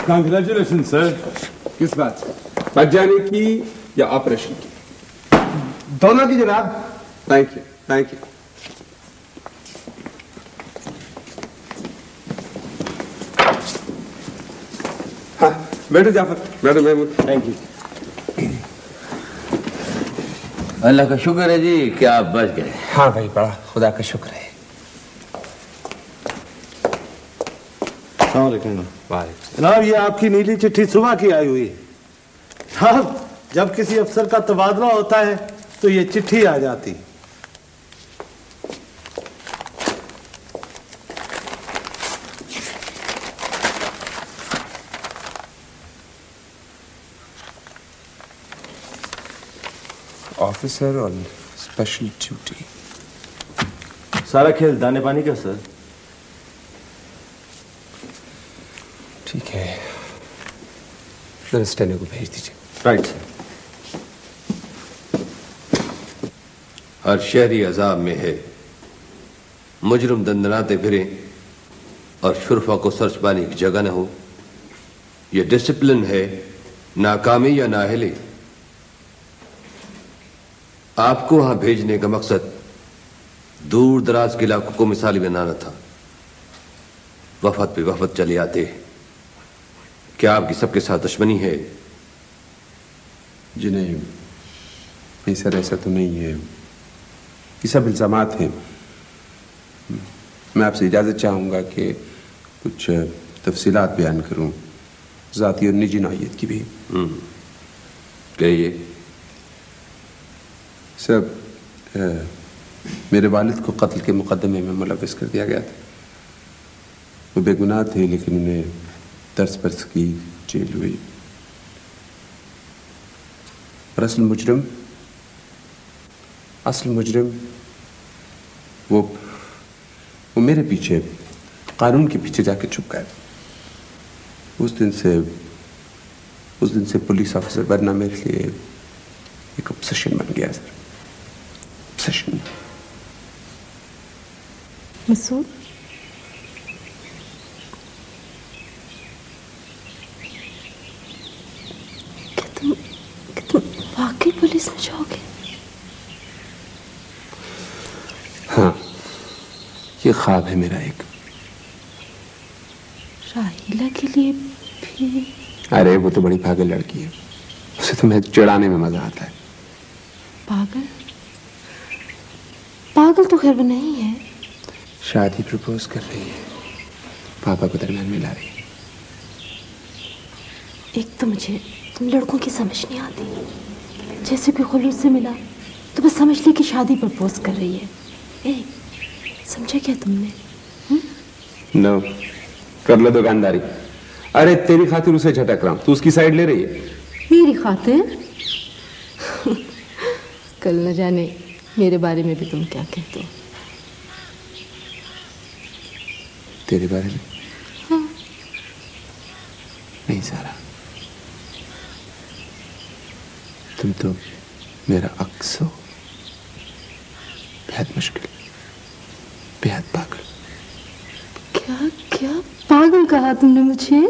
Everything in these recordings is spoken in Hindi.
Congratulation sir. किस बात? बच जाने की या ऑपरेशन की? दोनों की जनाब। Thank you, thank you. हाँ, बैठो जाफर, बैठो महमूद। Thank you. अल्लाह का शुक्र है जी कि आप बच गए। हाँ भाई, बड़ा खुदा का शुक्र है। जनाब, ये आपकी नीली चिट्ठी सुबह की आई हुई है। साहब, जब किसी अफसर का तबादला होता है तो ये चिट्ठी आ जाती। Officer on special duty. सारा खेल दाने पानी का सर। ठीक है, जरा स्टेनो को भेज दीजिए। Right sir. हर शहरी अजाब में है, मुजरिम दंदनाते फिरे और शुरफा को सर्च पाने की जगह न हो। यह डिसिप्लिन है, नाकामी या नाअहली। आपको वहां भेजने का मकसद दूर दराज के इलाकों को मिसाली बनाना था। वफद पे वफद चले आते। क्या आपकी सबके साथ दुश्मनी है? जी नहीं सर, ऐसा तो नहीं है। ये सब इल्जामात हैं। मैं आपसे इजाज़त चाहूँगा कि कुछ तफसीलात बयान करूँ, ज़ाती और निजी नौइयत की भी। कहिए। सर, मेरे वालिद को कत्ल के मुकदमे में मुलव्वस कर दिया गया था। वो बेगुनाह थे, लेकिन उन्हें तर्स परस की जेल हुई। और असल मुजरिम वो मेरे पीछे, कानून के पीछे जाके छुप गए। उस दिन से पुलिस ऑफिसर बनना मेरे लिए एक ऑब्सेशन बन गया सर। ऑब्सेशन। मसूद, तुम वाकई पुलिस में जाओगे? हाँ, ये ख्वाब है मेरा एक। राहिला के लिए भी? अरे वो तो बड़ी पागल लड़की है, उसे तो मैं चिढ़ाने में मजा आता है। पागल तो खैर वो नहीं है। शादी प्रपोज कर रही है, पापा को दरमियान मिला रही है। एक तो मुझे तुम लड़कों की समझ नहीं आती। जैसे कोई खुलूस से मिला तो बस समझ ली कि शादी प्रपोज कर रही है। ए, समझा क्या तुमने? नो, कर लो दुकानदारी। अरे तेरी खातिर उसे झटक रहा हूं, तू उसकी साइड ले रही है। मेरी खातिर? कल न जाने मेरे बारे में भी तुम क्या कहते हो। तेरे बारे में? हाँ। नहीं सारा, तुम तो मेरा अक्स हो। बेहद मुश्किल, बेहद पागल। क्या क्या पागल कहा तुमने मुझे?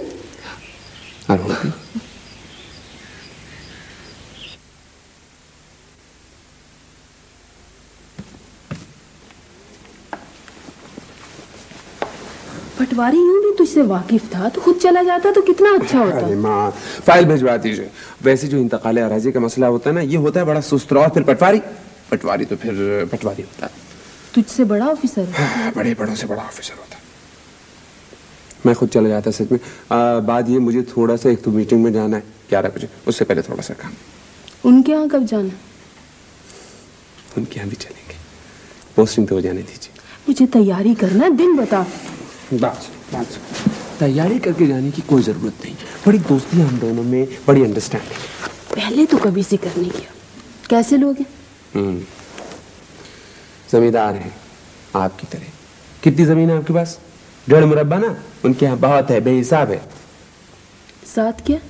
पटवारी यूं भी तुझसे वाकिफ था तो खुद चला जाता तो कितना अच्छा होता। अरे माँ, फाइल भिजवा दीजिए। वैसे जो इंतकाल अराजी का मसला होता है ना, ये होता है बड़ा सुस्त। और फिर पटवारी तो फिर पटवारी होता है। तुझसे बड़ा ऑफिसर होता है? हाँ, बड़े बड़ों से बड़ा ऑफिसर होता है। मैं खुद चला जाता सच में। बात ये, मुझे थोड़ा सा एक तो मीटिंग में जाना है 11 बजे, उससे पहले थोड़ा सा काम। उनके यहाँ कब जाना? उनके यहाँ भी चलेंगे, पोस्टिंग तो हो जाने दीजिए। मुझे तैयारी करना, दिन बता। बस तैयारी करके जाने की कोई जरूरत नहीं। बड़ी दोस्ती है हम दोनों में, बड़ी अंडरस्टैंडिंग। पहले तो कभी जिक्र नहीं किया। कैसे लोग हैं? जमींदार हैं आपकी तरह। कितनी जमीन है आपके पास? 1.5 मुरब्बा ना? उनके यहाँ बहुत है, बेहिसाब है। जात क्या?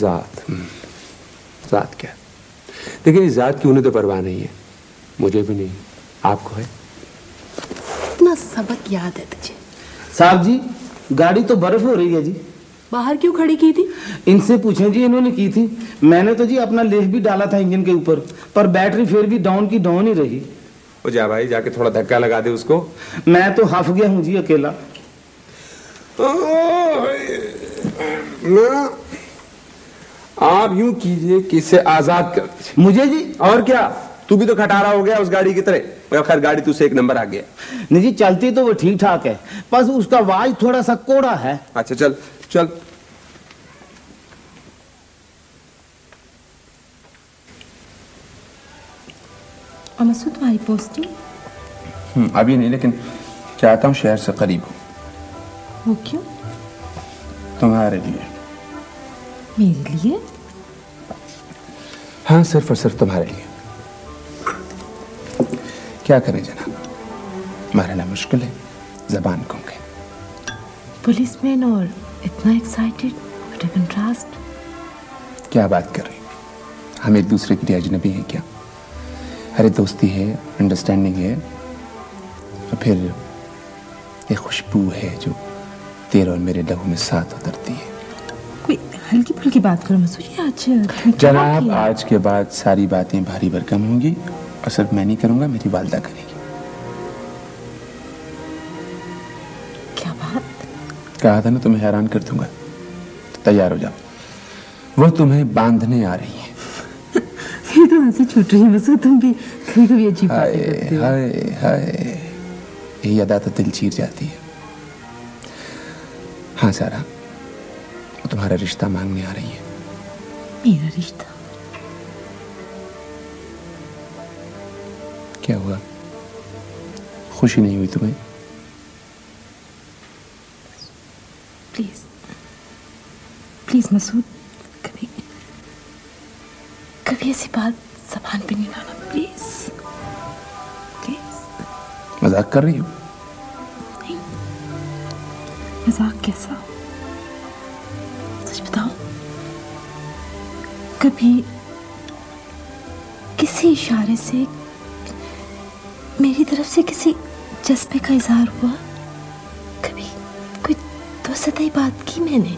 जात क्या? देखिए, जात की उन्हें तो परवाह नहीं है, मुझे भी नहीं, आपको है। इतना सबक याद है तुझे? साहब जी, गाड़ी तो बर्फ हो रही है जी। बाहर क्यों खड़ी की थी? इनसे पूछें जी, इन्होंने की थी। मैंने तो जी अपना लेख भी डाला था इंजन के ऊपर, पर बैटरी फिर भी डाउन की डाउन ही रही। वो जा भाई, जाके थोड़ा धक्का लगा दे उसको। मैं तो हफ गया हूँ जी अकेला। आप यूं कीजिए कि इसे आजाद कर दीजिए। मुझे जी? और क्या, तू भी तो खटारा हो गया उस गाड़ी की तरह। खैर गाड़ी तुझसे एक नंबर आ गया। नहीं जी, चलती तो वो ठीक ठाक है, बस उसका आवाज थोड़ा सा कोड़ा है। अच्छा चल चल। और मसूद, तुम्हारी पोस्टिंग? अभी नहीं, लेकिन चाहता हूँ शहर से करीब हो। वो क्यों? तुम्हारे लिए। मेरे लिए? हाँ, सिर्फ और सिर्फ तुम्हारे लिए। क्या करें जनाब, मरना मुश्किल है, जबान खो गई। पुलिसमैन और इतना एक्साइटेड, व्हाट अ कंट्रास्ट। क्या बात कर रही, हम एक दूसरे के लिए अजनबी हैं क्या? अरे दोस्ती है, अंडरस्टैंडिंग है, और फिर ये खुशबू है जो तेरे और मेरे लहू में साथ उतरती है। कोई हल्की फुल्की बात करो मसूद, आज जनाब आज के बाद सारी बातें भारी भरकम होंगी, और सिर्फ मैं नहीं करूंगा, मेरी वालदा करेगी। क्या बात? कहा था ना तुम्हें हैरान कर दूंगा, तो तैयार हो जाओ, वो तुम्हें बांधने आ रही है। ये तो हंसी छूट रही है मसूद, तुम भी कभी कभी अजीब बातें करते हो। हाय हाय, यही अदा तो दिल चीर जाती है। हाँ सारा, वो तुम्हारा रिश्ता मांगने आ रही है। मेरा रिश्ता? क्या हुआ, खुशी नहीं हुई तुम्हें? प्लीज प्लीज मसूद, कभी कभी ऐसी बात ज़बान पे नहीं लाना, प्लीज प्लीज। मजाक कर रही हो? नहीं, मजाक कैसा? सच बताओ, कभी किसी इशारे से मेरी तरफ से किसी जज्बे का इजहार हुआ? कभी कोई दो सतही बात की मैंने?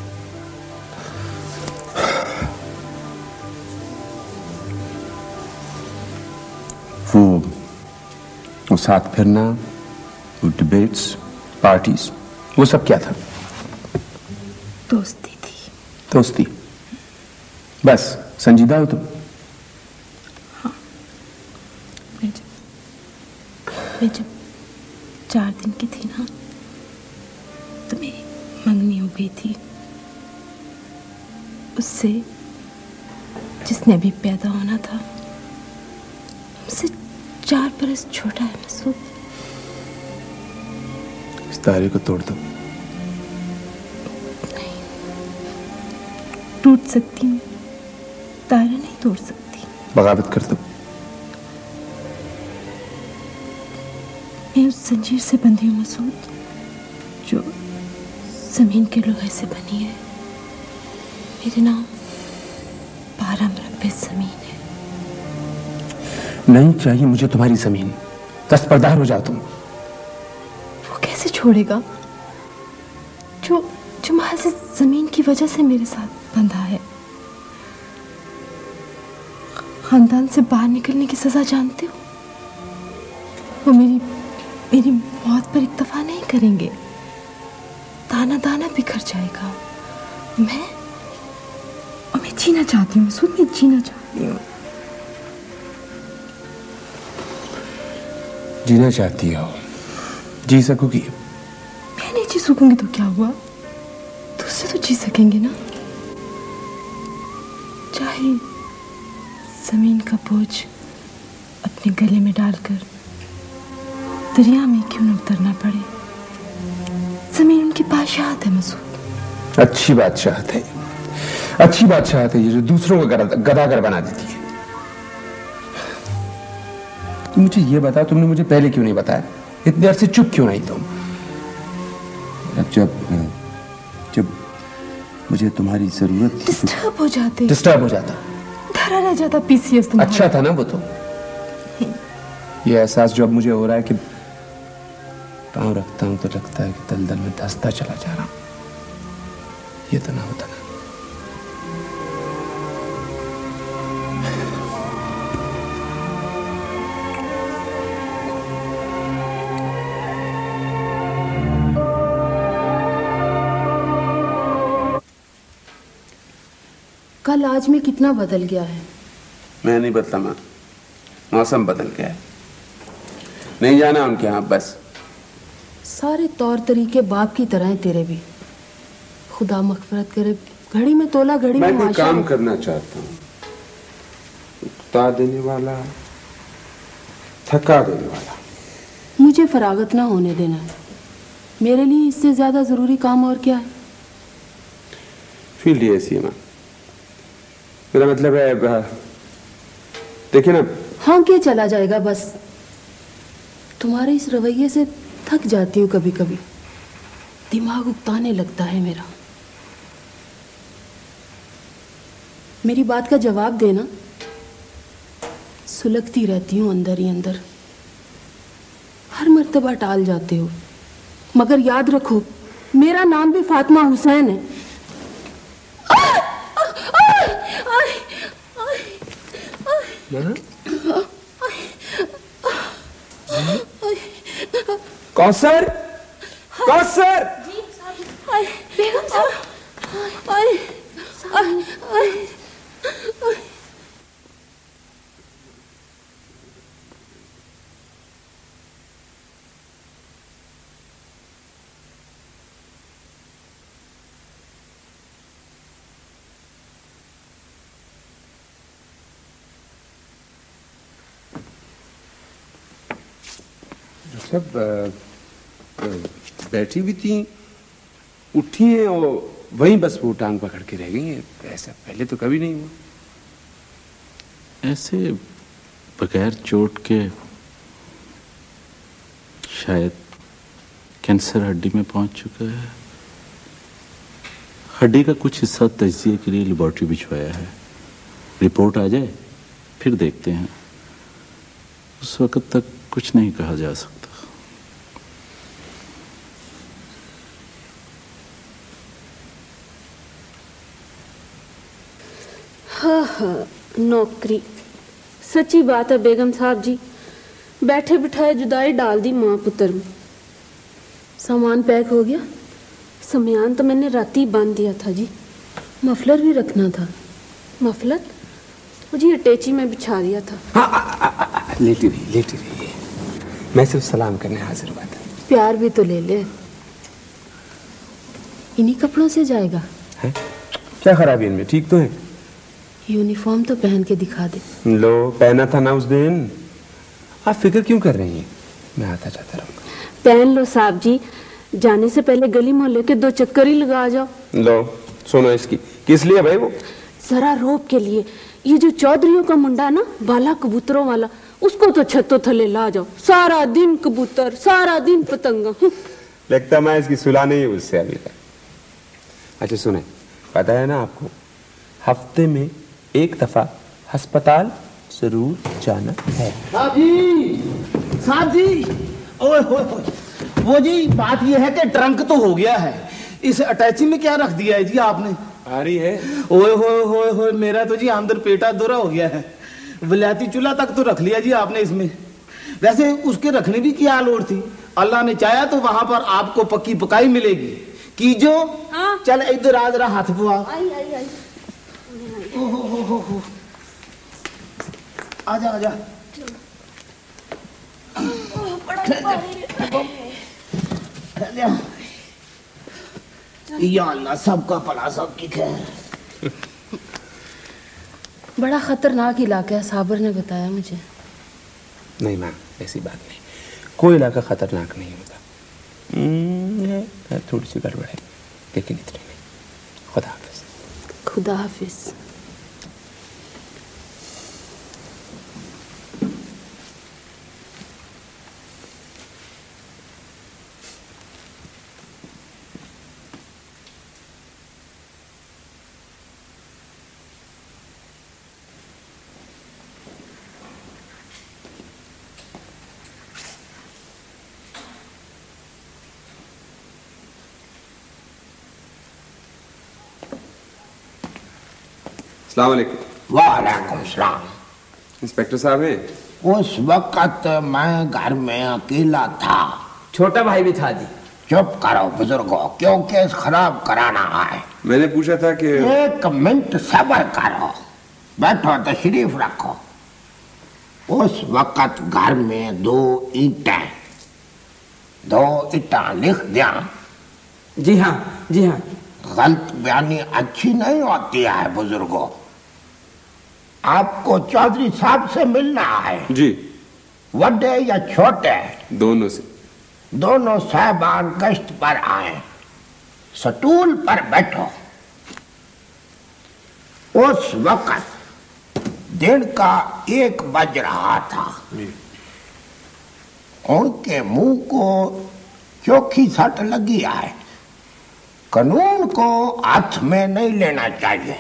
वो साथ फिरना, वो डिबेट्स, पार्टीज, वो सब क्या था? दोस्ती थी। दोस्ती? बस? संजीदा हो तुम? हाँ, मैं जब 4 दिन की थी ना, तो मेरी मंगनी हो गई थी उससे जिसने अभी पैदा होना था। हमसे 4 बरस छोटा है मसूद। इस तारे को तोड़ दो। नहीं, टूट सकती हूँ, तारा नहीं तोड़ सकती। बगावत कर दो। मैं उस जंजीर से बंधी हूँ मसूद, जो जमीन के लोहे से बनी है। मेरे नाम 12 मरबे जमीन है। नहीं चाहिए मुझे तुम्हारी जमीन, दस्तबरदार हो जाओ तुम। वो कैसे छोड़ेगा जो महज इस जमीन की वजह से मेरे साथ बंधा है? खानदान से बाहर निकलने की सजा जानते हो? वो मेरी मौत पर इक्तफा नहीं करेंगे, दाना दाना बिखर जाएगा। मैं जीना चाहती हूँ मसूद, मैं जीना चाहती हूँ। जीना चाहती हो? जी सकोगी? मैं नहीं जी सकूंगी तो क्या हुआ, दूसरे तो जी सकेंगे ना। चाहे जमीन का बोझ अपने गले में डालकर दरिया में क्यों न उतरना पड़े, जमीन उनकी बादशाहत है मसूद। अच्छी बादशाहत है, अच्छी बादशाहत है ये, जो दूसरों को गदागर बना देती है। तुम मुझे ये बता, तुमने मुझे पहले क्यों नहीं बताया? इतने देर से चुप क्यों नहीं तुम? जब मुझे तुम्हारी जरूरत थी। डिस्टर्ब हो जाते, डिस्टर्ब हो जाता, धरा रह जाता पीसीएस तुम्हारा। अच्छा था ना वो तो। ये एहसास जो अब मुझे हो रहा है कि पांव रखता हूं तो लगता है कि दलदल में धंसता चला जा रहा हूं। ये तो ना होता ना। कल आज में कितना बदल गया है। मैं नहीं बदला माँ, मौसम बदल गया है। नहीं जाना उनके यहाँ बस। सारे तौर तरीके बाप की तरह हैं तेरे भी। खुदा मग़फ़िरत करे, घड़ी में तोला घड़ी में मैं कोई माशा। काम करना चाहता हूँ, उकता देने वाला, थका देने वाला। मुझे फरागत ना होने देना है। मेरे लिए इससे ज्यादा जरूरी काम और क्या है। फील्ड ही ऐसी है माँ। मेरा मतलब है, देखिए ना। हाँ क्या चला जाएगा बस। तुम्हारे इस रवैये से थक जाती हूँ कभी कभी। दिमाग उकताने लगता है मेरा। मेरी बात का जवाब देना। सुलगती रहती हूँ अंदर ही अंदर। हर मर्तबा टाल जाते हो, मगर याद रखो मेरा नाम भी फातिमा हुसैन है। कौसर, कौसर। बेगम साहब। सब बैठी हुई थी, उठी हैं और वहीं बस वो टांग पकड़ के रह गई हैं। ऐसा पहले तो कभी नहीं हुआ। ऐसे बगैर चोट के शायद कैंसर हड्डी में पहुंच चुका है। हड्डी का कुछ हिस्सा तजिए के लिए लेबोरेटरी भिजवाया है। रिपोर्ट आ जाए फिर देखते हैं। उस वक्त तक कुछ नहीं कहा जा सकता। हाँ हाँ, नौकरी। सच्ची बात है बेगम साहब जी, बैठे बिठाए जुदाई डाल दी माँ पुत्र में। सामान पैक हो गया। समयान तो मैंने राती बांध दिया था जी। मफलर भी रखना था। मफलर मुझे अटैची में बिछा दिया था। हाँ, लेटी रही है। मैं सिर्फ सलाम करने हाजिर हुआ था। प्यार भी तो ले ले। इन्हीं कपड़ों से जाएगा है? क्या खराबी इनमें? ठीक तो है। यूनिफॉर्म तो पहन के दिखा दे। लो, पहना था ना उस दिन। आप फिक्र क्यों कर रही हैं? मैं आता जाता रहूंगा। पहन लो साहब जी, जाने से पहले गली मोहल्ले के 2 चक्कर ही लगा जाओ। लो सुनो, इसकी किस लिए भाई? वो जरा रोब के लिए। ये जो चौधरियों का मुंडा है ना, बाला कबूतरों वाला, उसको तो छतों थले ला जाओ। सारा दिन कबूतर, सारा दिन पतंगा। लगता मैं इसकी सुलह नहीं है उससे अभी तक। अच्छा सुने, पता है ना आपको, हफ्ते में 1 दफा अस्पताल जरूर जाना है। साहब जी, ओए होए, वो जी बात ये है कि ट्रंक तो हो गया है, इस अटैची में क्या रख दिया है जी आपने? आ रही है। ओए होए होए होए, मेरा तो जी आंदर पेटा दोरा हो गया है। विलायती चूल्हा तक तो रख लिया जी आपने इसमें। वैसे उसके रखने भी क्या लोड़ थी? अल्लाह ने चाहा तो वहां पर आपको पक्की पकाई मिलेगी। कीजो। हाँ? चल इधर आ, जरा हाथ पुआ। हो। आजा आजा। या अल्लाह, सबका भला सबकी खैर। बड़ा खतरनाक इलाका है, साबर ने बताया मुझे। नहीं माँ, ऐसी बात नहीं। कोई इलाका खतरनाक नहीं होता। थोड़ी सी गड़बड़ है, लेकिन इतनी नहीं। खुदा हाफिज। खुदा हाफिज। अस्सलाम वालेकुम। वालेकुम सलाम। इंस्पेक्टर साहब हैं? उस वक्त मैं घर में अकेला था। छोटा भाई भी था जी। चुप करो बुजुर्गो, क्यों केस खराब कराना है? मैंने पूछा था कि 1 मिनट सब्र करो, बैठो तशरीफ रखो। उस वक्त घर में 2 ईंटें लिख दिया। जी हाँ, जी हाँ। गलत बयानी अच्छी नहीं होती है बुजुर्गो। आपको चौधरी साहब से मिलना है। जी। बड़े या छोटे? दोनों से। दोनों साहबान गश्त पर आए। स्टूल पर बैठो। उस वक्त दिन का 1 बज रहा था। उनके मुंह को चोखी सट लगी है। कानून को हाथ में नहीं लेना चाहिए।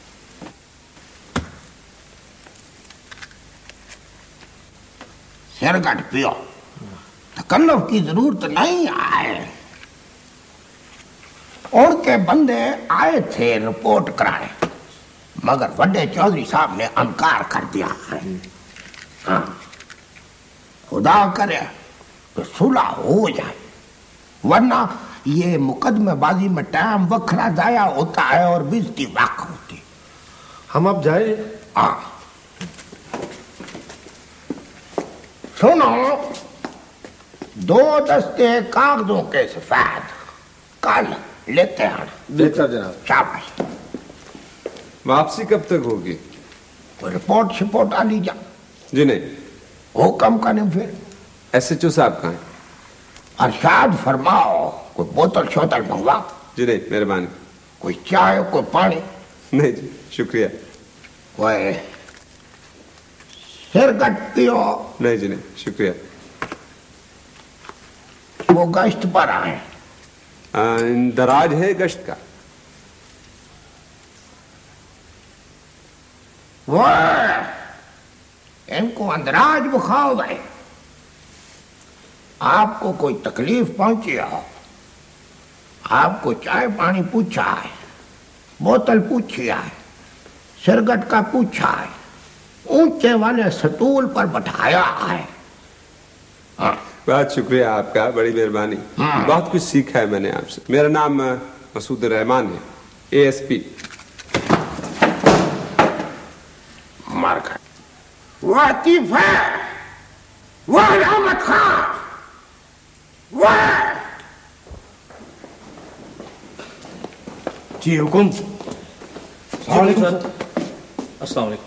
सिरगट पियो, तकल्लुफ की जरूरत नहीं है। उनके बंदे आए थे रिपोर्ट कराने, मगर बड़े चौधरी साहब ने इनकार कर दिया है। हाँ, खुदा करे तो सुलह हो जाए, वरना ये मुकदमेबाजी में टाइम वखरा जाया होता है और बेइज्जती वाक होती। हम अब जाए? हाँ। सुनो, 2 दस्ते कागजों के सफेद कल लेते हैं। बेहतर जनाब। शाबाश। वापसी कब तक होगी? रिपोर्ट शिपोर्ट आ ली जा। जी नहीं। हुक्म करें फिर। SHO साहब कहाँ हैं? अरशाद फरमाओ, कोई बोतल शोतल मंगवा। जी नहीं, मेहरबानी। कोई चाय कोई पानी? नहीं जी, शुक्रिया। कोई सिरगट पियो? नहीं जी नहीं, शुक्रिया। वो गश्त पर आए। दराज है गश्त का? वो इनको अंदराज बुखाओ भाई। आपको कोई तकलीफ पहुंची हो, आपको चाय पानी पूछा है, बोतल पूछी है, सिरगट का पूछा है, ऊंचे वाले स्टूल पर बैठाया है। हाँ। बहुत शुक्रिया आपका, बड़ी मेहरबानी। बहुत कुछ सीखा है मैंने आपसे। मेरा नाम मसूद रहमान है, ASP। मार खा वो आतिफ है, वो रहमत खां, वो जी हुकुम। अस्सलाम वालेकुम सर। अस्सलाम वालेकुम।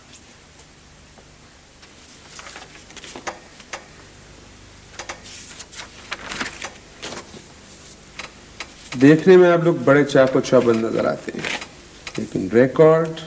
देखने में आप लोग बड़े चाको चौबंद नजर आते हैं, लेकिन रिकॉर्ड।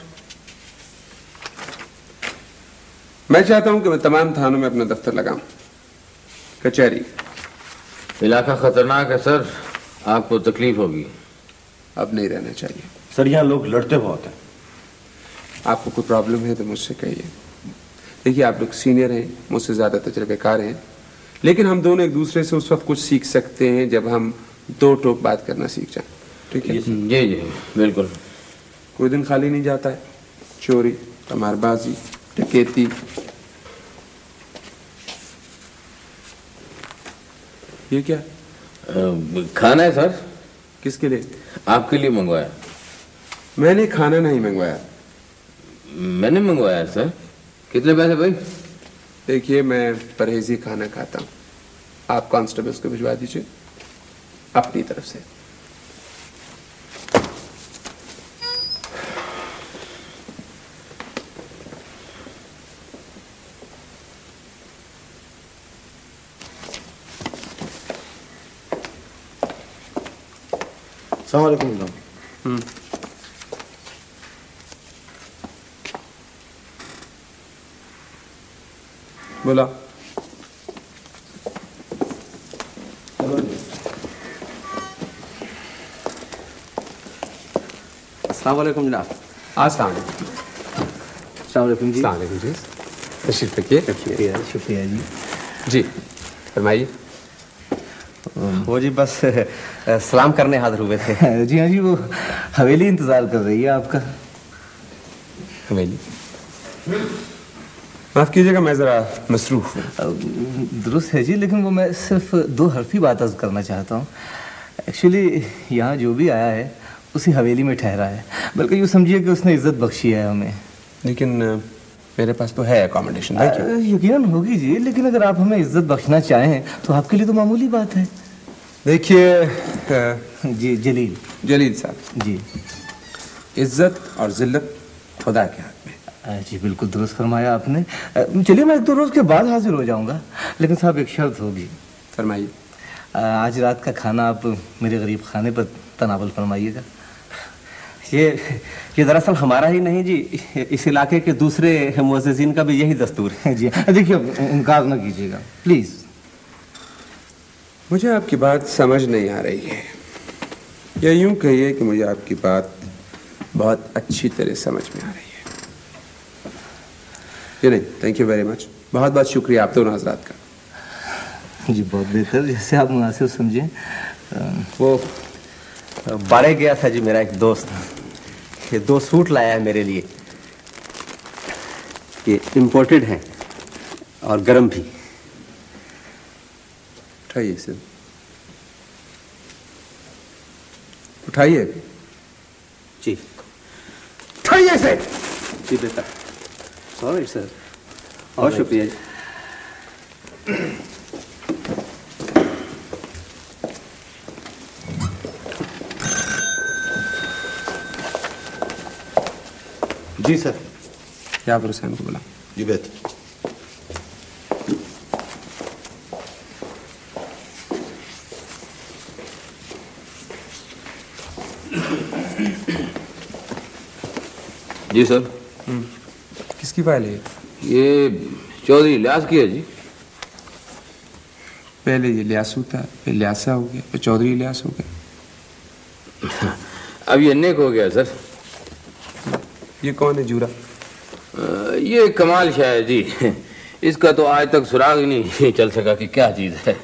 मैं चाहता हूं कि मैं तमाम थानों में अपना दफ्तर लगाऊं, कचहरी। इलाका खतरनाक है सर, आपको तकलीफ होगी। अब नहीं रहना चाहिए सर, यहाँ लोग लड़ते बहुत हैं। आपको कोई प्रॉब्लम है तो मुझसे कहिए। देखिए, आप लोग सीनियर हैं, मुझसे ज्यादा तजुर्बेकार हैं, लेकिन हम दोनों एक दूसरे से उस वक्त कुछ सीख सकते हैं जब हम 2 टोक बात करना सीख जाएं। ठीक है? जी जी बिल्कुल। कोई दिन खाली नहीं जाता है। चोरी, कमारबाजी, डकैती। ये क्या? खाना है सर। किसके लिए? आपके लिए मंगवाया। मैंने खाना नहीं मंगवाया। मैंने मंगवाया सर। कितने पैसे भाई? देखिए, मैं परहेजी खाना खाता हूँ। आप कांस्टेबल्स को भिजवा दीजिए अपनी तरफ से। अस्सलाम वालेकुम। बोला। अस्सलाम वालेकुम जनाब। अस्सलाम वालेकुम जी। वालेकुम जी। तशरीफ रखिए। शुक्रिया शुक्रिया जी। जी फरमाइए। वो जी बस सलाम करने हाजिर हुए थे। जी हाँ जी, वो हवेली इंतजार कर रही है आपका। हवेली। माफ कीजिएगा, मैं जरा मसरूफ हूँ। दुरुस्त है जी, लेकिन वो मैं सिर्फ 2 हर्फी बात अर्ज करना चाहता हूँ। एक्चुअली यहाँ जो भी आया है उसी हवेली में ठहरा है, बल्कि यूँ समझिए कि उसने इज्जत बख्शी है हमें। लेकिन मेरे पास तो है अकोमोडेशन। यकीनन होगी जी, लेकिन अगर आप हमें इज्जत बख्शना चाहें तो आपके लिए तो मामूली बात है। देखिए जी जलील साहब जी, इज्जत और जिल्लत खुदा के हाथ में। जी बिल्कुल दुरुस्त फरमाया आपने। चलिए मैं 1-2 रोज के बाद हाजिर हो जाऊंगा, लेकिन साहब एक शर्त होगी। फरमाइए। आज रात का खाना आप मेरे गरीब खाने पर तनावल फरमाइएगा। ये दरअसल हमारा ही नहीं जी, इस इलाके के दूसरे मुअज्जिज़ीन का भी यही दस्तूर है जी। देखिए इनकार न कीजिएगा प्लीज। मुझे आपकी बात समझ नहीं आ रही है, या यूं कहिए कि मुझे आपकी बात बहुत अच्छी तरह समझ में आ रही है। ये नहीं, थैंक यू वेरी मच, बहुत बहुत शुक्रिया आप दोनों हजरात का। जी बहुत बेहतर, जैसे आप मुनासिब समझें। वो बाड़े गया था जी मेरा एक दोस्त, ये 2 सूट लाया है मेरे लिए, ये इम्पोर्टेड हैं और गर्म भी। उठाइए सर, उठाइए जी, उठाइए से। जी बेटा, सॉरी सर, बहुत शुक्रिया जी। जी सर। क्या पर हुसैन को बुला। जी बेहतर। जी सर। किसकी फाइल है ये? चौधरी इलियास की है जी। पहले ये लियासू था, फिर लियासा हो गया, फिर चौधरी इलियास हो गया। अब ये नेक हो गया सर। ये कौन है जूरा? ये कमाल शाह है जी, इसका तो आज तक सुराग नहीं चल सका कि क्या चीज है।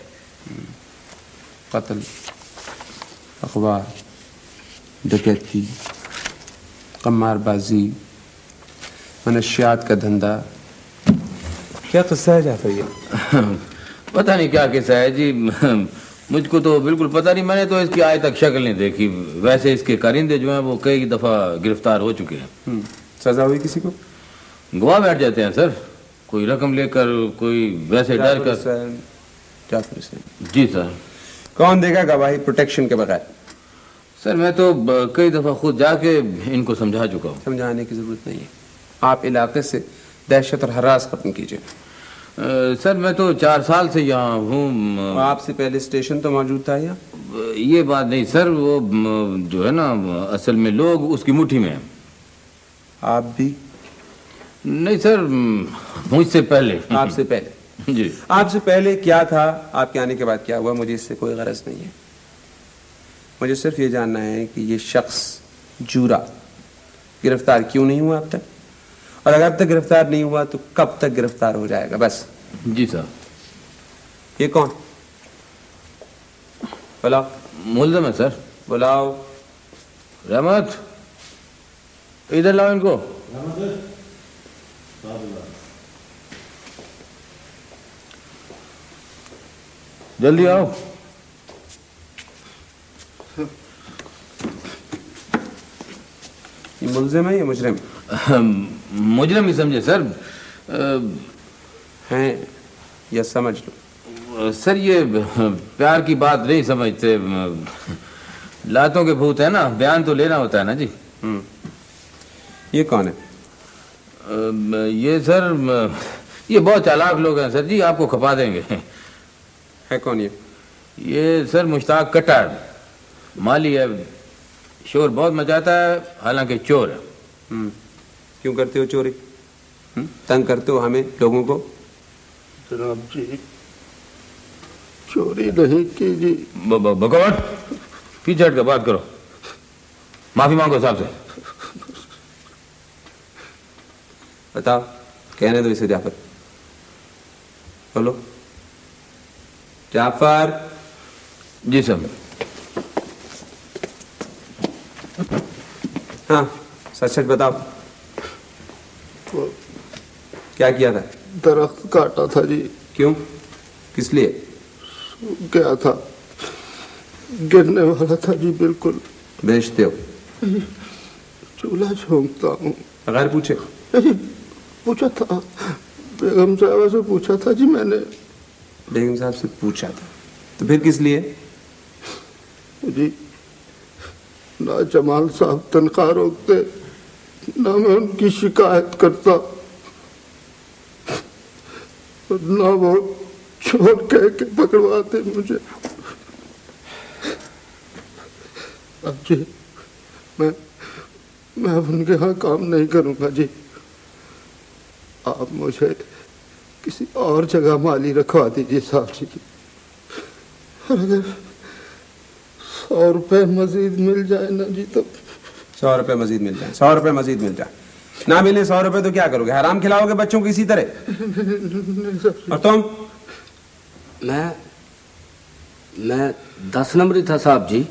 कत्ल, अखबार, डकैती, कमारबाजी, मनशियात का धंधा, क्या किस्सा है जाफर ये? पता नहीं क्या किस्सा है जी, मुझको तो बिल्कुल पता नहीं, मैंने तो इसकी आज तक शक्ल नहीं देखी। वैसे इसके कारिंदे जो हैं वो कई दफा गिरफ्तार हो चुके हैं। सजा हुई किसी को? गवाह बैठ जाते हैं सर, कोई रकम लेकर, कोई वैसे डर कर। जाफर हुसैन। जी सर। कौन देगा गवाही प्रोटेक्शन के बगैर? सर मैं तो कई दफा खुद जाके इनको समझा चुका हूँ। समझाने की जरूरत नहीं है, आप इलाके से दहशत और हरास खत्म कीजिए। सर मैं तो 4 साल से यहाँ हूँ। आपसे पहले स्टेशन तो मौजूद था यहाँ? ये बात नहीं सर, वो जो है ना, असल में लोग उसकी मुट्ठी में हैं। आप भी? नहीं सर, मुझसे पहले। आपसे पहले? जी। आपसे पहले क्या था, आपके आने के बाद क्या हुआ, मुझे इससे कोई गरज नहीं है। मुझे सिर्फ ये जानना है कि ये शख्स जूरा गिरफ्तार क्यों नहीं हुआ अब तक, और अगर अब तक गिरफ्तार नहीं हुआ तो कब तक गिरफ्तार हो जाएगा, बस। जी सर। ये कौन? बुलाओ। मुल्ज़म है सर। बुलाओ। रहमत, इधर लाओ इनको। जल्दी आओ। ये मुल्जिम है या मुजरिम? मुजरिम ही समझे सर। हैं या समझ लो। सर ये प्यार की बात नहीं समझते, लातों के भूत है ना, बयान तो लेना होता है ना जी। ये कौन है? ये सर, ये बहुत चालाक लोग हैं सर जी, आपको खपा देंगे। है कौन ये? ये सर मुश्ताक कट्टर, माली है, शोर बहुत मचाता है, हालांकि चोर है। क्यों करते हो चोरी? तंग करते हो हमें, लोगों को? जनाब जी चोरी नहीं की जी। बकवास, पीछे हट कर बात करो, माफी मांगो साहब से। बताओ, कहने दो इसे जाफर। बोलो। जाफर। जी सर। हाँ, सच सच बताओ। क्या किया था? दरख्त काटा था जी। क्यों? किस लिए? क्या था, गिरने वाला था जी। बिल्कुल। बेचते हो? चूल्हा झोंकता हूँ। बगैर पूछे? पूछा था, बेगम साहबा से पूछा था जी मैंने। बेगम साहब से पूछा था, तो फिर किस लिए? जी ना जमाल साहब तनख्वाह रोकते, ना मैं उनकी शिकायत करता, ना वो चोर कह के पकड़वाते मुझे। अब जी मैं अब उनके यहाँ काम नहीं करूँगा जी। आप मुझे किसी और जगह माली रखवा दीजिए साहब जी। और अगर 100 रुपए मजीद मिल जाए ना जी तो। 100 रुपए मजीद मिल जाए? 100 रुपए मजीद मिल जाए? ना मिले 100 रुपए तो क्या करोगे? हराम खिलाओगे बच्चों को इसी तरह? और तुम? मैं 10 नंबरी था साहब जी।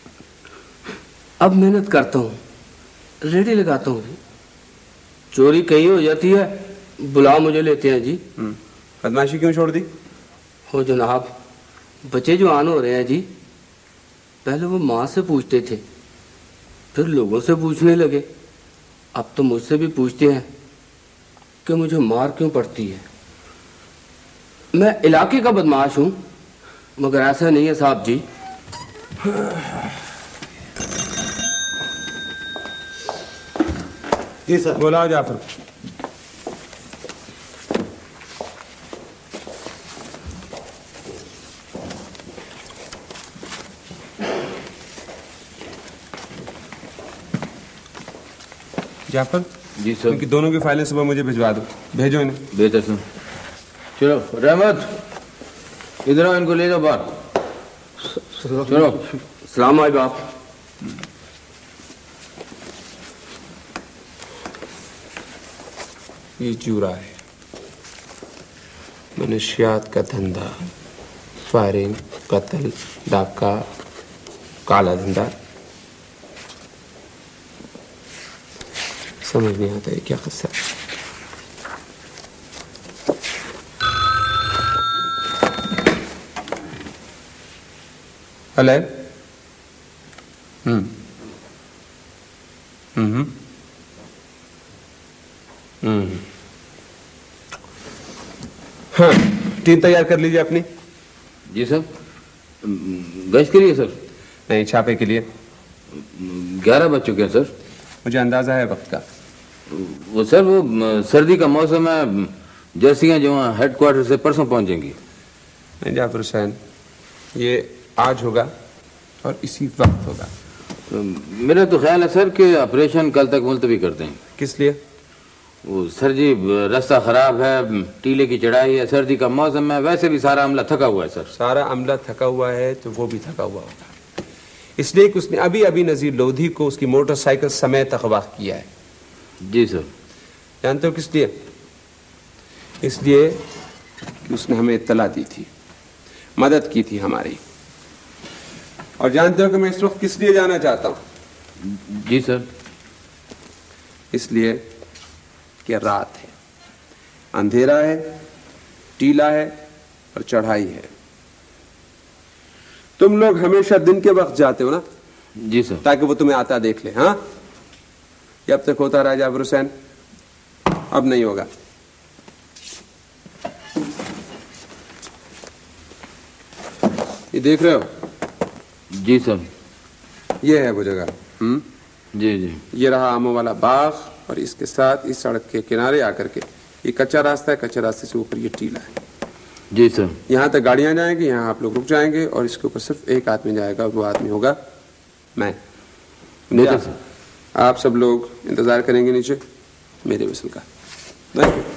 अब मेहनत करता हूँ, रेडी लगाता हूँ जी। चोरी कहीं हो जाती है, बुला मुझे लेते हैं जी। बदमाशी क्यों छोड़ दी? हो जनाब, बच्चे जो आन हो रहे हैं जी, पहले वो माँ से पूछते थे, फिर लोगों से पूछने लगे, अब तो मुझसे भी पूछते हैं कि मुझे मार क्यों पड़ती है। मैं इलाके का बदमाश हूँ, मगर ऐसा नहीं है साहब जी। जी सर। बुलाओ जाफर। जाफर जी सर। इनकी दोनों की फाइलें सुबह मुझे भिजवा दो। भेजो इन्हें। बेहतर सर। चलो रहमत, इधर आओ, इनको ले जाओ बाहर। चलो। सलाम भाई बाप। ये चूरा है, मनशियात का धंधा, फायरिंग, कत्ल, डाका, काला धंधा। समझ नहीं आता है क्या किस्सा। हेलो। हाँ, टीम तैयार कर लीजिए अपनी। जी सर। गश्त के लिए सर? नहीं, छापे के लिए। 11 बज चुके हैं सर। मुझे अंदाजा है वक्त का। वो सर, वो सर्दी का मौसम है, जर्सियां जो वहाँ हेडक्वार्टर से परसों पहुंचेंगी। नहीं जाफर हुसैन, ये आज होगा और इसी वक्त होगा। मेरा तो ख्याल है सर कि ऑपरेशन कल तक मुलतवी करते हैं। किस लिए? वो सर जी, रास्ता खराब है, टीले की चढ़ाई है, सर्दी का मौसम है, वैसे भी सारा अमला थका हुआ है सर। सारा अमला थका हुआ है तो वो भी थका हुआ होगा, इसलिए कि उसने अभी अभी नजीर लोधी को उसकी मोटरसाइकिल समेत अगवा किया है। जी सर। जानते हो किस लिए? इसलिए कि उसने हमें इत्तला दी थी, मदद की थी हमारी। और जानते हो कि मैं इस वक्त किस लिए जाना चाहता हूं? जी सर। इसलिए कि रात है, अंधेरा है, टीला है और चढ़ाई है। तुम लोग हमेशा दिन के वक्त जाते हो ना? जी सर। ताकि वो तुम्हें आता देख ले। हाँ, ये अब तक होता रहा जाफर हुसैन, अब नहीं होगा। ये देख रहे हो? जी सर। ये है वो जगह। जी जी। ये रहा आमों वाला बाग और इसके साथ इस सड़क के किनारे आकर के ये कच्चा रास्ता है, कच्चे रास्ते से ऊपर ये टीला है। जी सर। यहाँ तक गाड़ियां जाएंगी, यहाँ आप लोग रुक जाएंगे और इसके ऊपर सिर्फ एक आदमी जाएगा और वो आदमी होगा मैं। बेहतर सर। आप सब लोग इंतजार करेंगे नीचे मेरे विसल का। Thank you.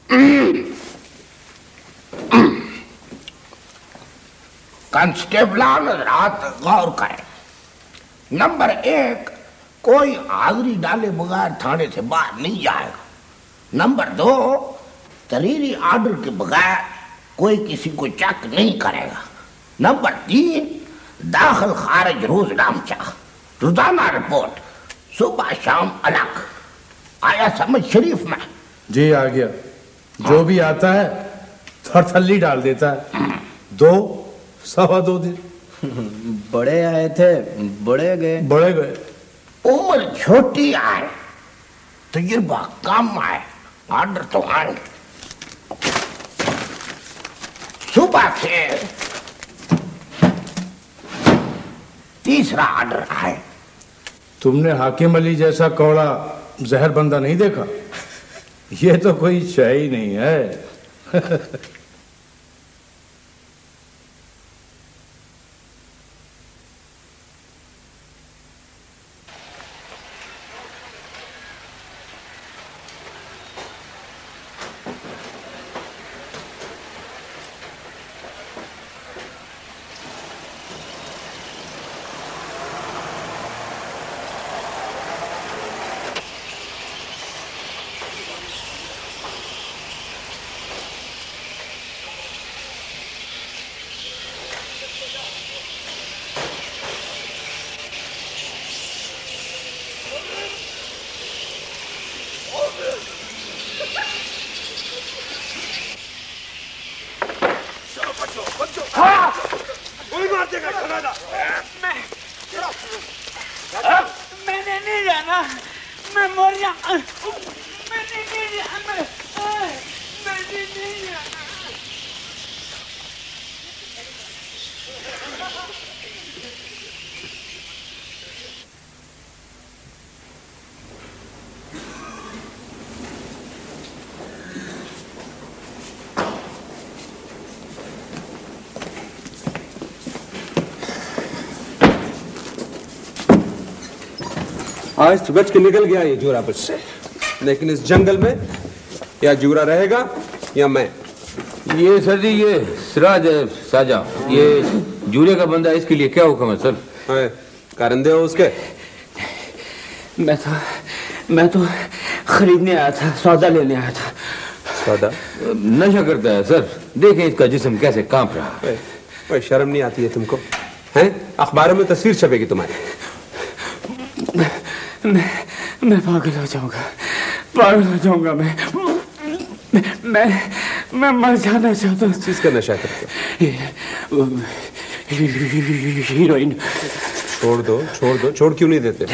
कांस्टेबलान रात गौर करें। नंबर 1, कोई हाजिरी डाले बगैर थाने से बाहर नहीं जाएगा। नंबर 2, तहरीरी आर्डर के बगैर कोई किसी को चेक नहीं करेगा। नंबर 3, दाखिल खारिज रोज नामचा, रोजाना रिपोर्ट, सुबह शाम अलग। आया समझ शरीफ में? जी आ गया। जो भी आता है थरथल्ली डाल देता है। 2 सवा 2 दिन। बड़े आए थे, बड़े गए। बड़े गए। उम्र छोटी आए, तजुर्बा कम आए, आर्डर तो आए। सुबह से तीसरा आर्डर आए। तुमने हाकिम अली जैसा कौड़ा जहर बंदा नहीं देखा? ये तो कोई शय ही नहीं है। मैंने नहीं जाना, मैं मर जाऊंगा। मैंने नहीं जाना, मैंने नहीं जाना। आज तो बच के निकल गया ये जूरा मुझसे, लेकिन इस जंगल में या जूरा रहेगा या मैं। ये सर जी, ये सिराज है साजा, ये जूरे का बंदा, इसके लिए क्या हुक्म है सर? कारंदे हो उसके? मैं तो खरीदने आया था, सौदा लेने आया था। सौदा? नशा करता है सर, देखें इसका जिस्म कैसे कांप रहा है। कोई शर्म नहीं आती है तुमको? हैं? अखबारों में तस्वीर छपेगी तुम्हारी। मैं पागल हो जाऊंगा, पागल हो जाऊंगा। मैं मर जाना चाहता हूँ। चीज का नशा करते हो? हीरोइन। छोड़ दो, छोड़ दो। छोड़ क्यों नहीं देते?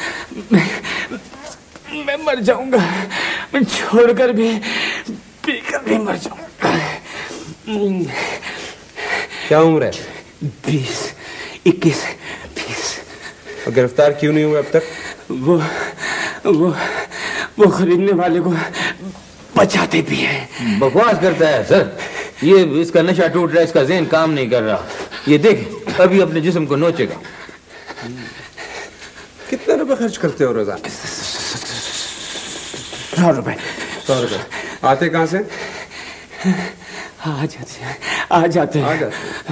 मैं मर जाऊंगा, मैं छोड़कर भी पीकर भी मर जाऊंगा। क्या उम्र है? 20, 21, 20। और गिरफ्तार क्यों नहीं हुए अब तक? वो खरीदने वाले को बचाते भी हैं। बकवास करता है सर, ये इसका नशा टूट रहा है, इसका ज़हन काम नहीं कर रहा। ये देख अभी अपने जिस्म को नोचेगा। कितने रुपए खर्च करते हो रोजाना? 100 रुपए। 100 रुपए आते कहाँ से? आ जाते हैं।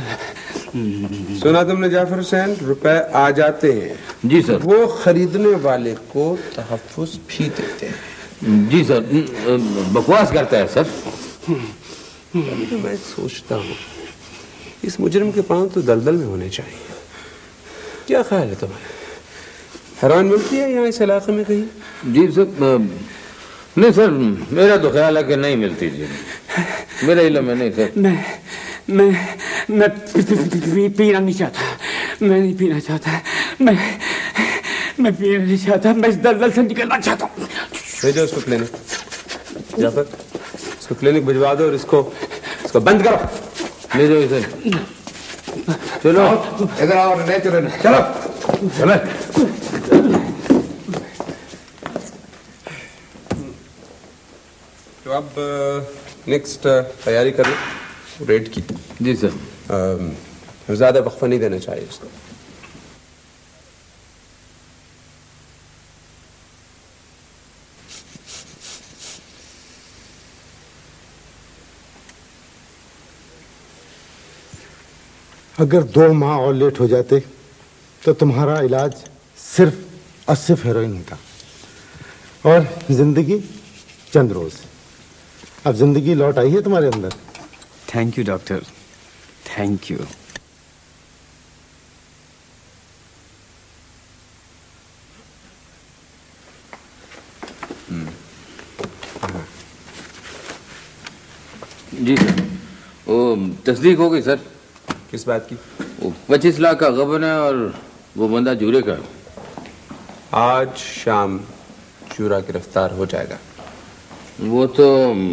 सुना तुमने जाफर हुसैन, रुपए आ जाते हैं? जी सर। वो खरीदने वाले को तहफ्फुज़ भी देते हैं। जी सर। बकवास करता है सर। अभी तो मैं सोचता हूँ इस मुजरिम के पांव तो दलदल में होने चाहिए। क्या ख्याल है तुम्हारा? हैरान मिलती है यहाँ इस इलाके में कहीं? जी सर, नहीं सर, मेरा तो ख्याल है कि नहीं मिलती जी, मेरा इल्म में नहीं सर। मैं पीना नहीं चाहता, मैं नहीं पीना चाहता, मैं पीना नहीं चाहता, मैं इस दलदल से निकलना चाहता हूँ। भेजो उसको क्लिनिक, जाफर इसको क्लिनिक भिजवा दो और इसको बंद करो। ले जाओ इसे। चलो इधर आओ, चलो चलो। तो अब नेक्स्ट तैयारी कर लो रेड की। जी सर। ज्यादा वक्फा नहीं देना चाहिए उसको। अगर 2 माह और लेट हो जाते तो तुम्हारा इलाज सिर्फ और सिर्फ हेरोइन होता और जिंदगी चंद रोज। अब जिंदगी लौट आई है तुम्हारे अंदर। Thank you doctor, thank you. जी सर, वो तस्दीक हो गई सर। किस बात की? वो 25 लाख का गबन है और वो बंदा जूरे का। आज शाम चूरा गिरफ्तार हो जाएगा। वो तो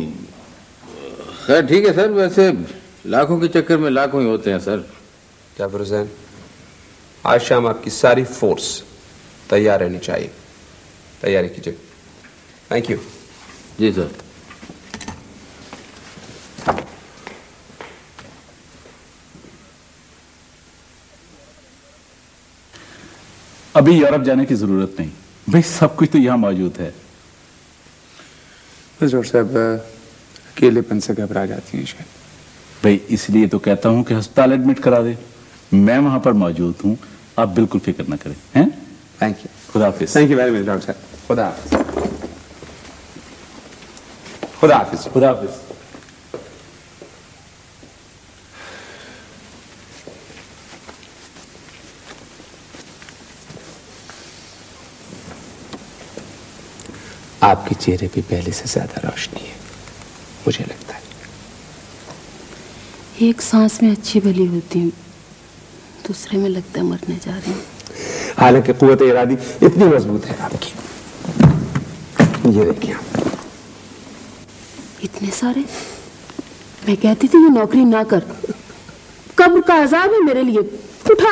खैर ठीक है सर, वैसे लाखों के चक्कर में लाखों ही होते हैं सर। क्या बुरजैन, आज शाम आपकी सारी फोर्स तैयार रहनी चाहिए। तैयारी कीजिए। Thank you. जी सर। अभी यूरोप जाने की जरूरत नहीं भाई, सब कुछ तो यहाँ मौजूद है। डॉक्टर साहब अकेलेपन से घबरा जाती हैं शायद। भाई इसलिए तो कहता हूँ कि अस्पताल एडमिट करा दे, मैं वहां पर मौजूद हूँ, आप बिल्कुल फिक्र ना करें। हैं? Thank you. खुदा हाफिज। Thank you very much doctor साहब। खुदा हाफिज। खुदा हाफिज। खुदा हाफिज। आपके चेहरे पे पहले से ज्यादा रोशनी है, मुझे लगता है। एक सांस में अच्छी भली होती हूँ, दूसरे में लगता है मरने जा रही हूँ। हालांकि कुव्वत इरादी इतनी मजबूत है आपकी। ये देखिए आप। इतने सारे? मैं कहती थी ये नौकरी ना कर, कब्र का अजाब है मेरे लिए। उठा।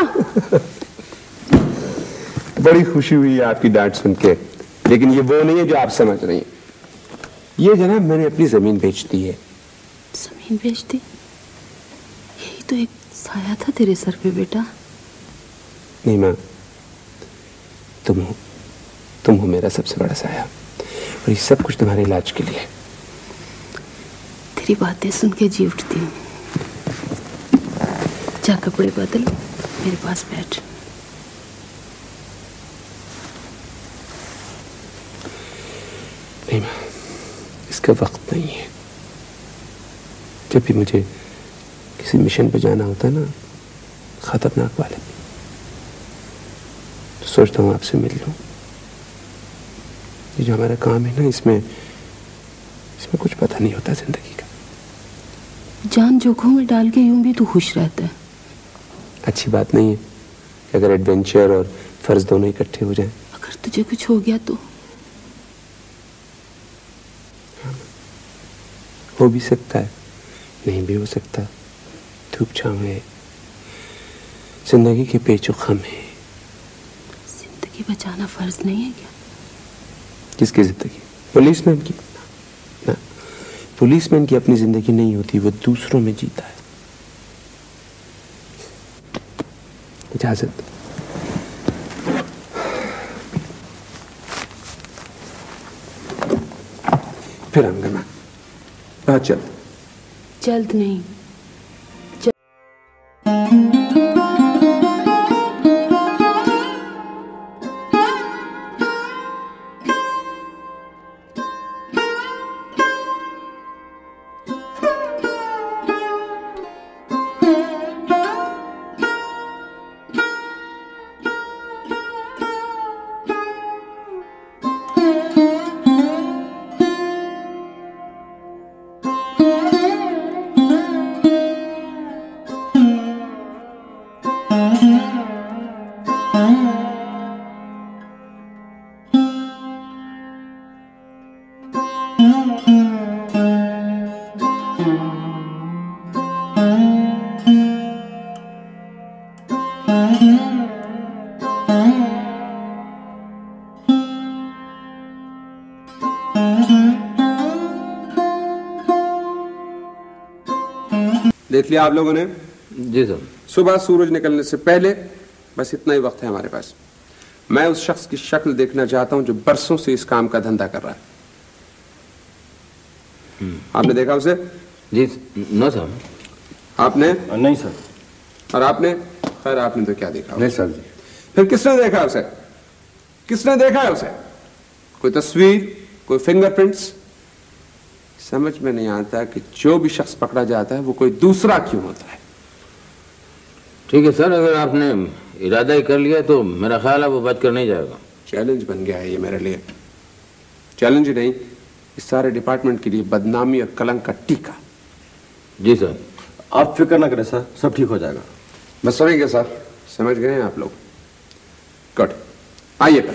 बड़ी खुशी हुई है आपकी डांट सुन के, लेकिन ये वो नहीं है जो आप समझ रही हैं। ये जनाब मैंने अपनी जमीन बेच दी है। जमीन बेच दी? यही तो एक साया था तेरे सर पे बेटा। नहीं माँ, तुम हो मेरा सबसे बड़ा साया, और ये सब कुछ तुम्हारे इलाज के लिए। तेरी बातें सुन के जी उठती हूँ। जा कपड़े बदल, मेरे पास बैठ। नहीं माँ, इसका वक्त नहीं है। जब भी मुझे किसी मिशन पे जाना होता है ना, खतरनाक वाले, तो सोचता हूँ आपसे मिल लूं। ये जो हमारा काम है ना, इसमें कुछ पता नहीं होता जिंदगी का। जान जोखों में डाल के यूं भी तू खुश रहता है। अच्छी बात नहीं है कि अगर एडवेंचर और फर्ज दोनों इकट्ठे हो जाएं। अगर तुझे कुछ हो गया तो? हो भी सकता है, नहीं भी हो सकता। धूप छांव है, जिंदगी के पेचो खम है। जिंदगी बचाना फर्ज नहीं है क्या? किसकी जिंदगी? पुलिसमैन की ना। पुलिसमैन की अपनी जिंदगी नहीं होती, वो दूसरों में जीता है। इजाजत। फिर आऊंगा मैं बहुत जल्द। जल्द नहीं। देख लिया आप लोगों ने? जी सर। सुबह सूरज निकलने से पहले बस इतना ही वक्त है हमारे पास। मैं उस शख्स की शक्ल देखना चाहता हूं जो बरसों से इस काम का धंधा कर रहा है। आपने देखा उसे? जी। न सर। आपने? नहीं सर। और आपने? खैर आपने तो क्या देखा? नहीं सर जी। फिर किसने देखा उसे? किसने देखा है उसे? कोई तस्वीर, कोई फिंगरप्रिंट्स? समझ में नहीं आता कि जो भी शख्स पकड़ा जाता है वो कोई दूसरा क्यों होता है। ठीक है सर, अगर आपने इरादा ही कर लिया तो मेरा ख्याल है वो बच कर नहीं जाएगा। चैलेंज बन गया है ये मेरे लिए। चैलेंज ही नहीं, इस सारे डिपार्टमेंट के लिए बदनामी और कलंक का टीका। जी सर। आप फिक्र ना करें सर, सब ठीक हो जाएगा। बस समझ गए सर? समझ गए हैं आप लोग? गुड, आइए।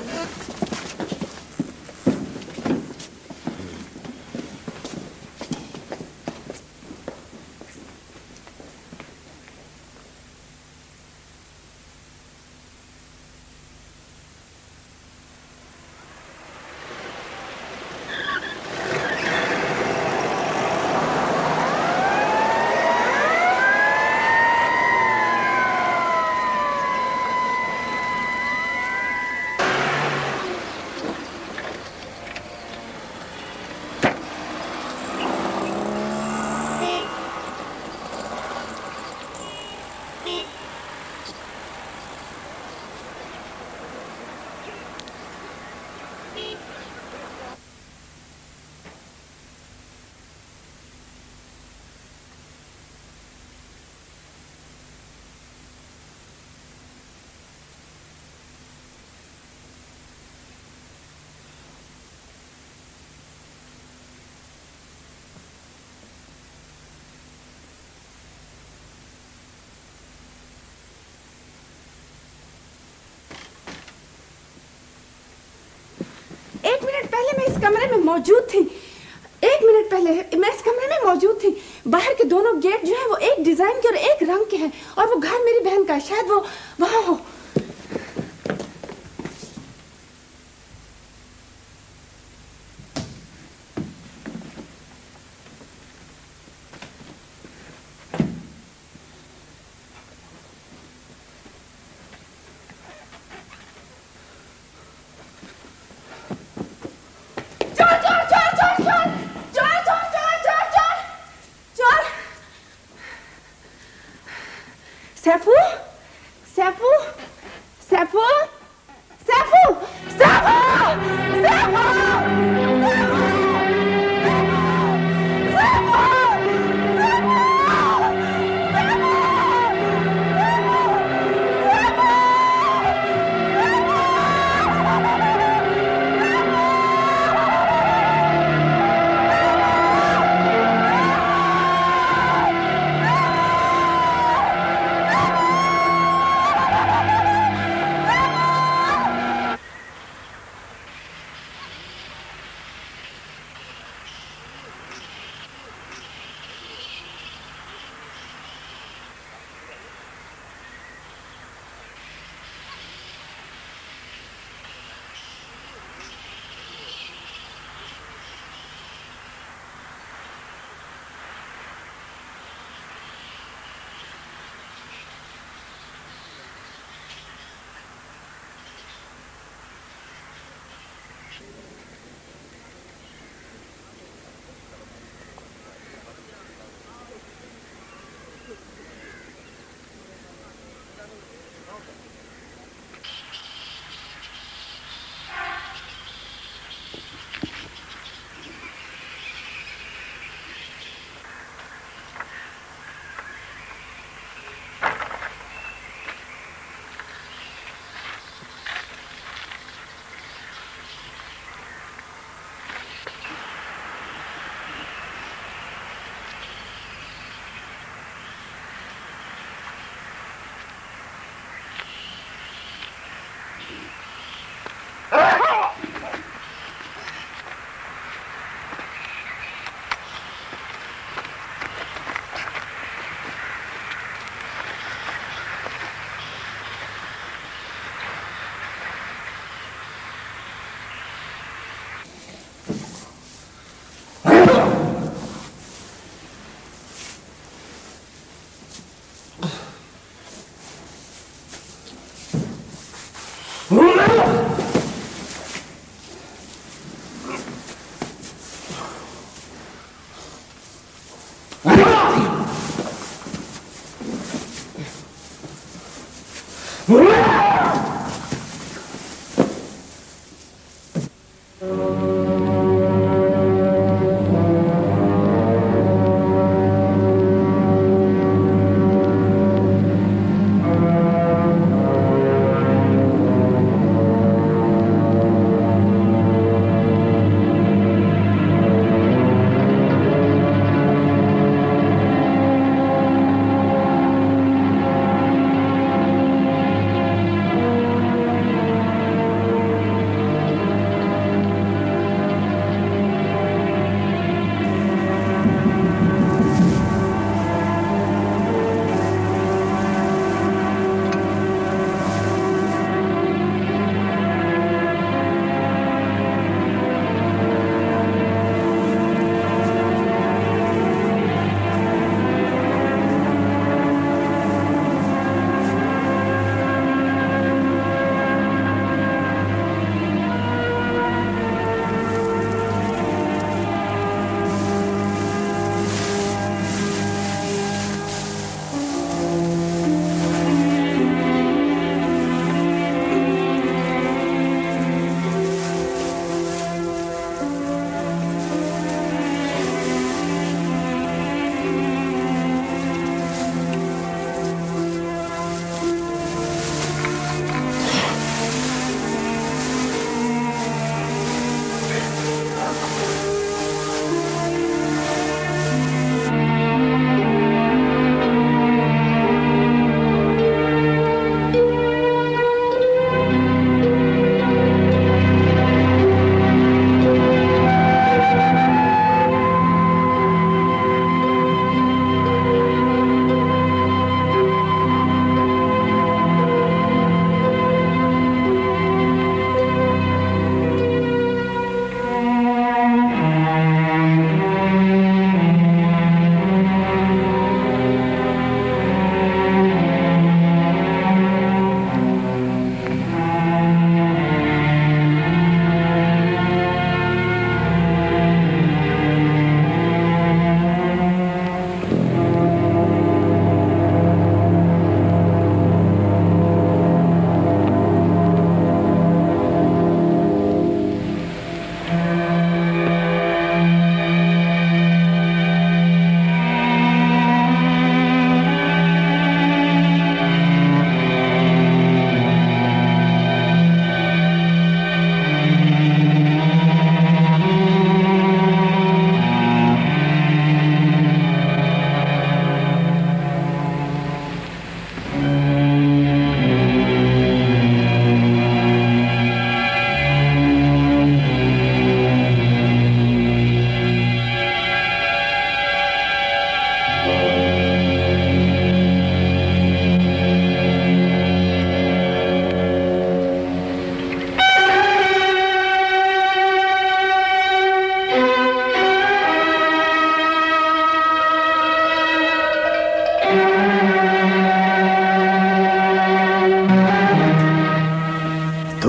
एक मिनट पहले मैं इस कमरे में मौजूद थी। एक मिनट पहले मैं इस कमरे में मौजूद थी। बाहर के दोनों गेट जो है वो एक डिजाइन के और एक रंग के हैं और वो घर मेरी बहन का है। शायद वो वहां हो। सैफू, सैफू,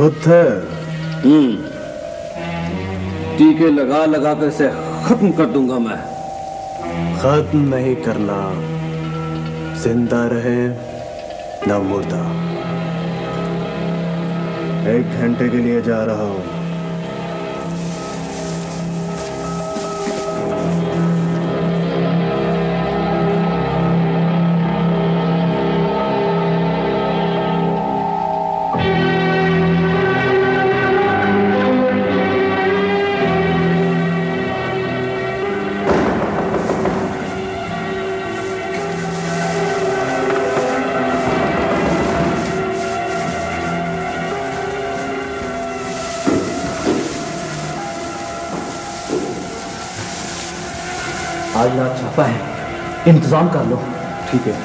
खुद है। टीके लगा लगा कर इसे खत्म कर दूंगा मैं। खत्म नहीं करना, जिंदा रहे न मुर्दा। 1 घंटे के लिए जा रहा हूं। आज रात छापा है, इंतजाम कर लो। ठीक है।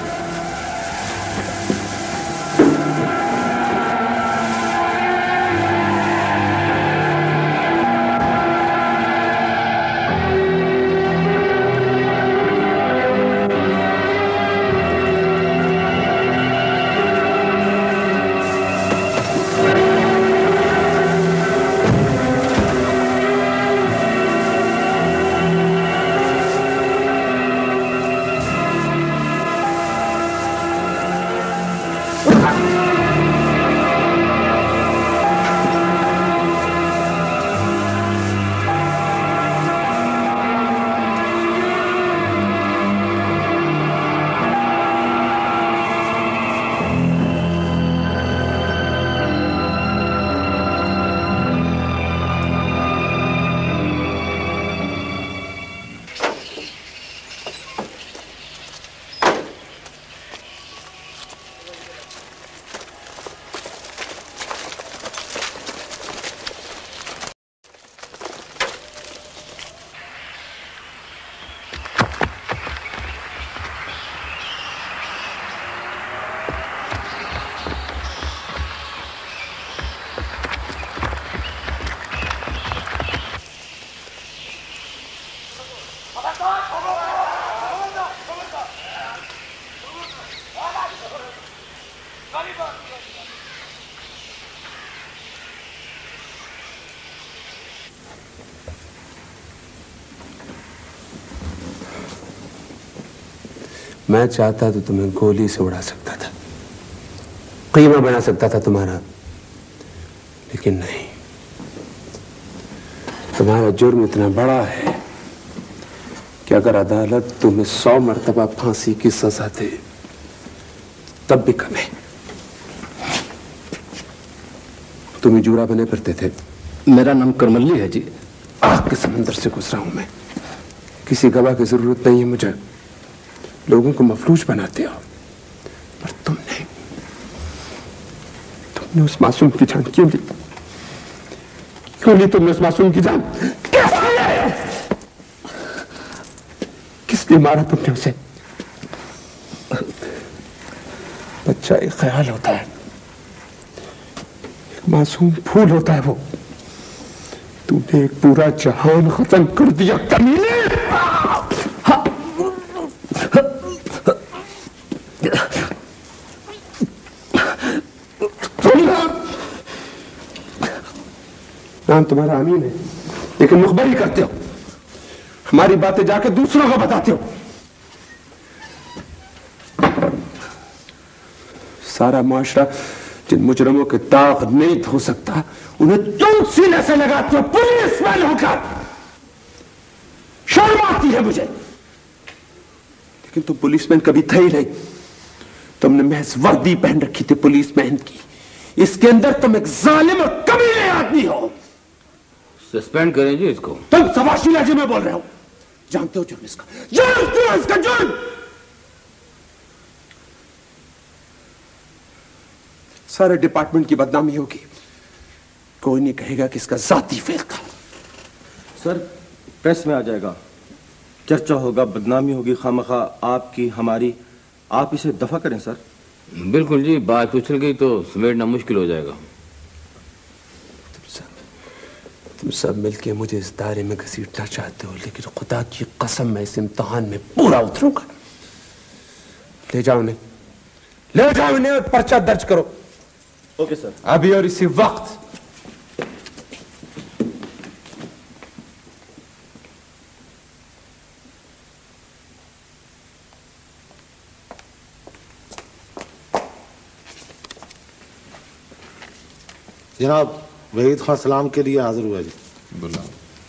मैं चाहता तो तुम्हें गोली से उड़ा सकता था, कीमा बना सकता था तुम्हारा, लेकिन नहीं। तुम्हारा जुर्म इतना बड़ा है कि अगर अदालत तुम्हें 100 मरतबा फांसी की सजा दे तब भी कम है। तुम्हें जूरा बने फिरते थे। मेरा नाम करमल्ली है जी। आग के समंदर से गुजरा हूं मैं, किसी गवाह की जरूरत नहीं है मुझे। लोगों को मफलूज बनाते हो, पर तुमने उस मासूम की जान क्यों ली? क्यों ली तुमने उस मासूम की जान? किस लिए मारा तुमने उसे? बच्चा एक ख्याल होता है, एक मासूम फूल होता है वो। तूने एक पूरा जहान खत्म कर दिया कमीने। नाम तुम्हारा अमीन है, लेकिन मुखबरी करते हो, हमारी बातें जाके दूसरों को बताते हो। सारा मुआशरा जिन मुजरमों के दाग नहीं धो सकता, उन्हें तुम सीने से लगाते हो पुलिसमैन होकर। शर्म आती है मुझे, लेकिन तुम पुलिसमैन कभी थे ही नहीं। तुमने महज वर्दी पहन रखी थी पुलिसमैन की, इसके अंदर तुम एक जालिम और कमीने आदमी हो। सस्पेंड करें जी इसको। तुम सवाशी लहजे में बोल रहे हो, जानते हो जुर्म इसका, जानते हो इसका जुर्म। सारे डिपार्टमेंट की बदनामी होगी, कोई नहीं कहेगा कि इसका जाती फेल था। सर प्रेस में आ जाएगा, चर्चा होगा, बदनामी होगी खामखा आपकी हमारी। आप इसे दफा करें सर। बिल्कुल जी, बात उछल गई तो समेटना मुश्किल हो जाएगा। तुम सब मिलके मुझे इस दायरे में घसीटना चाहते हो, लेकिन खुदा की कसम मैं इस इम्तिहान में पूरा उतरूंगा। ले जाओ इन्हें और पर्चा दर्ज करो। Okay sir. अभी और इसी वक्त। जनाब वहीद खान सलाम के लिए हाजिर हुआ जी। बुलाओ।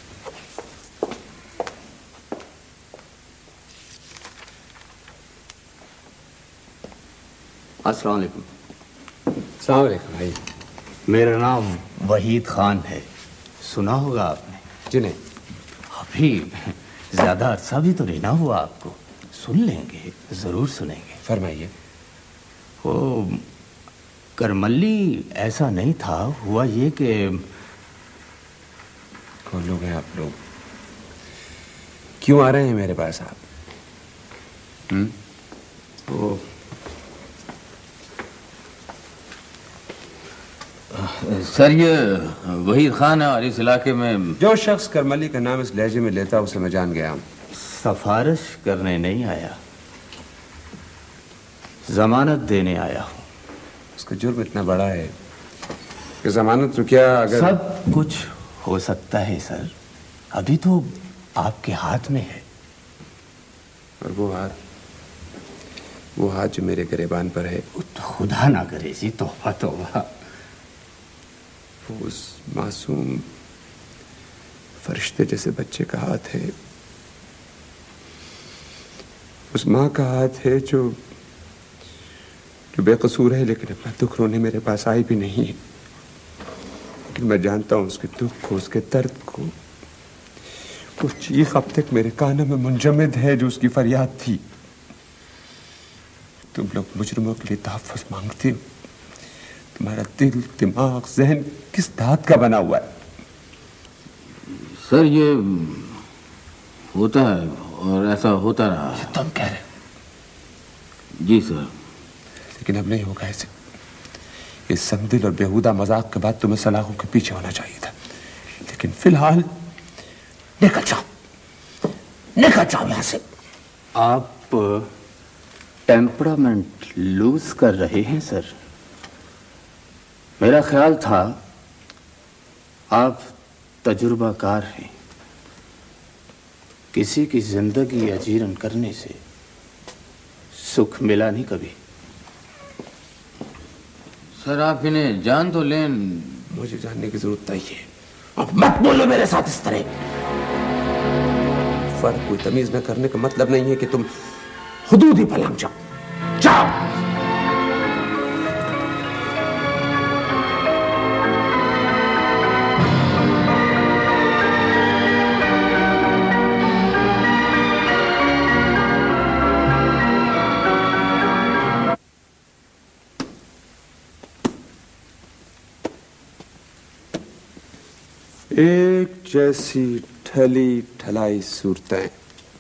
अस्सलाम वालेकुम। अस्सलाम वालेकुम भाई। मेरा नाम वहीद खान है, सुना होगा आपने? जी नहीं। अभी ज्यादा अरसा भी तो रहना हुआ आपको, सुन लेंगे, जरूर सुनेंगे। फरमाइए। वो करमल्ली ऐसा नहीं था, हुआ ये कि कौन लोग हैं आप लोग? क्यों आ रहे हैं मेरे पास आप? वो सर ये वहीद खान है और इस इलाके में जो शख्स करमली का नाम इस लहजे में लेता उसे मैं जान गया हूं। सिफारिश करने नहीं आया, जमानत देने आया हूं। उसका जुर्म इतना बड़ा है कि जमानत तो क्या, अगर सब कुछ हो सकता है सर, अभी तो आपके हाथ में है। और वो हाथ जो मेरे गिरेबान पर है, तो खुदा ना करे जी, तौबा तौबा। वो उस मासूम फरिश्ते जैसे बच्चे का हाथ है, उस माँ का हाथ है जो बेकसूर है, लेकिन अपना दुख रोने मेरे पास आई भी नहीं है। लेकिन मैं जानता हूं उसके दुख को, उसके दर्द को। वो चीख अब तक मेरे कानों में मुंजमद है जो उसकी फरियाद थी। तुम लोग मुजरिमों के लिए तहफ़्फ़ुज़ मांगते हो। तुम्हारा दिल, दिमाग, जहन किस धात का बना हुआ है? सर ये होता है और ऐसा होता रहा है। तुम कह रहे? जी सर। लेकिन अब नहीं होगा ऐसे। इस संदिल और बेहुदा मजाक के बाद तुम्हें सलाखों के पीछे होना चाहिए था। लेकिन फिलहाल निकल जाओ यहां से। आप टेम्परामेंट लूज कर रहे हैं सर। मेरा ख्याल था आप तजुर्बाकार हैं। किसी की जिंदगी अजीरन करने से सुख मिला नहीं कभी। सर आप इन्हें जान तो लें। मुझे जानने की जरूरत नहीं है। अब मत बोलो मेरे साथ इस तरह। फर्क कोई तमीज न करने का मतलब नहीं है कि तुम हुदूद ही पलंग जाओ। एक जैसी ठली ठलाई सूरतें,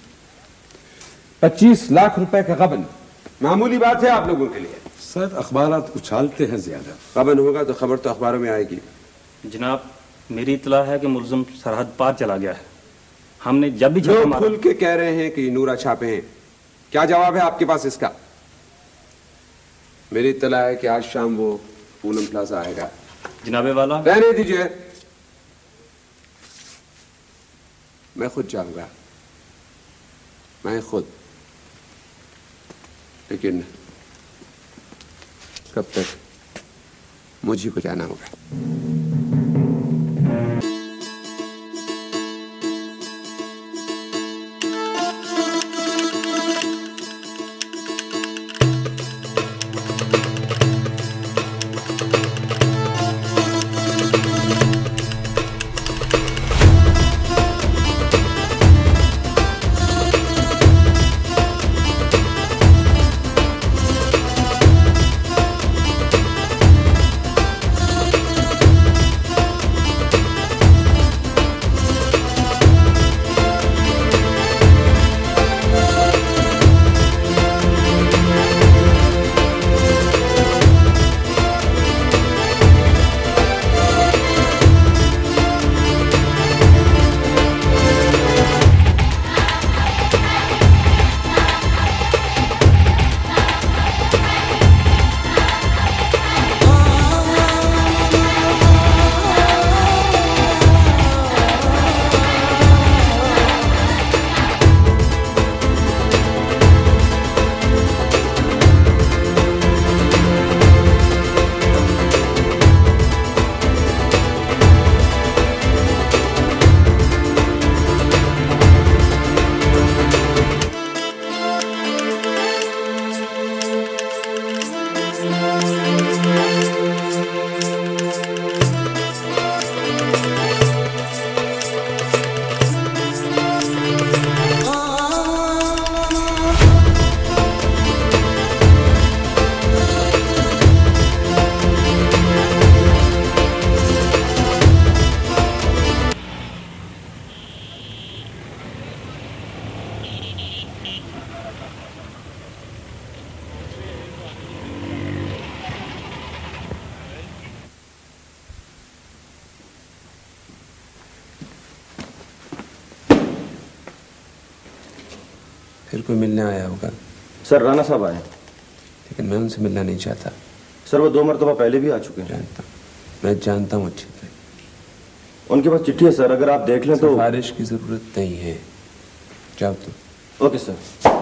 25 लाख रुपए का गबन मामूली बात है आप लोगों के लिए। सर अखबारात उछालते हैं ज्यादा। गबन होगा तो खबर तो अखबारों में आएगी। जनाब मेरी इतला है कि मुलजिम सरहद पार चला गया है। हमने जब भी लोग खुल के कह रहे हैं कि नूरा छापे हैं। क्या जवाब है आपके पास इसका? मेरी इतला है कि आज शाम वो पूनम प्लाजा आएगा। जनाबे वाला रहने दीजिए, मैं खुद जाऊंगा, मैं खुद। लेकिन कब तक मुझे को जाना होगा। फिर कोई मिलने आया होगा। सर राणा साहब आए। लेकिन मैं उनसे मिलना नहीं चाहता। सर वो 2 मरतबा पहले भी आ चुके हैं। मैं जानता हूँ अच्छी तरह। उनके पास चिट्ठी है सर, अगर आप देख लें तो। सिफारिश की जरूरत नहीं है, जाओ तुम। Okay sir.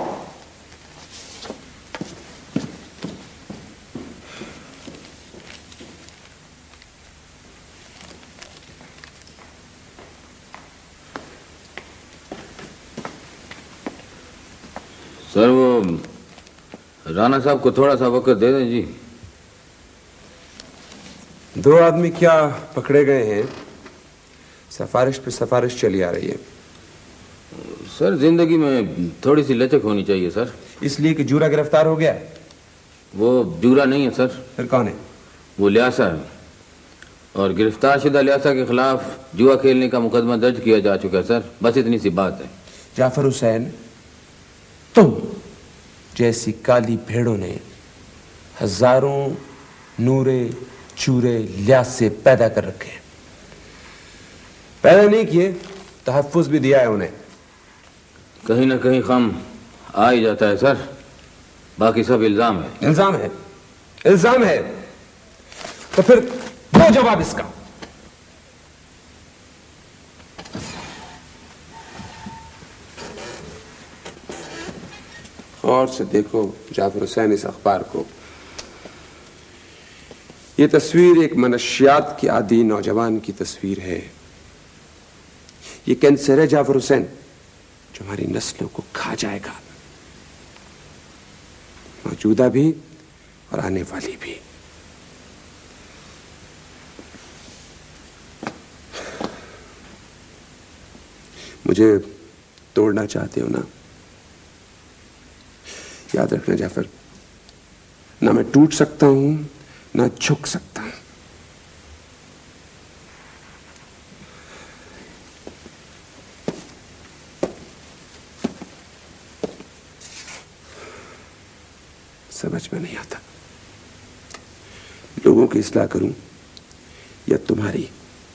सर वो राणा साहब को थोड़ा सा वक्त दे दें जी। 2 आदमी क्या पकड़े गए हैं, सिफारिश पे सिफारिश चली आ रही है। सर जिंदगी में थोड़ी सी लचक होनी चाहिए सर। इसलिए कि जूरा गिरफ्तार हो गया है। वो जूरा नहीं है सर। फिर कौन है? वो ल्यासा है, और गिरफ्तार शुदा ल्यासा के खिलाफ जुआ खेलने का मुकदमा दर्ज किया जा चुका है सर। बस इतनी सी बात है। जाफर हुसैन, तुम जैसी काली भेड़ों ने हजारों नूरे चूरे ल्यासे पैदा कर रखे हैं। पैदा नहीं किए, तहफ्फुज भी दिया है उन्हें। कहीं ना कहीं खम आ ही जाता है सर, बाकी सब इल्जाम है। इल्जाम है, इल्जाम है, तो फिर दो जवाब इसका। और से देखो जाफर हुसैन इस अखबार को। यह तस्वीर एक मनशियात के आदी नौजवान की तस्वीर है। ये कैंसर है जाफर हुसैन, जो हमारी नस्लों को खा जाएगा, मौजूदा भी और आने वाली भी। मुझे तोड़ना चाहते हो ना? याद रखना जाफर, ना मैं टूट सकता हूं ना झुक सकता हूं। समझ में नहीं आता, लोगों की इस्लाह करूं या तुम्हारी?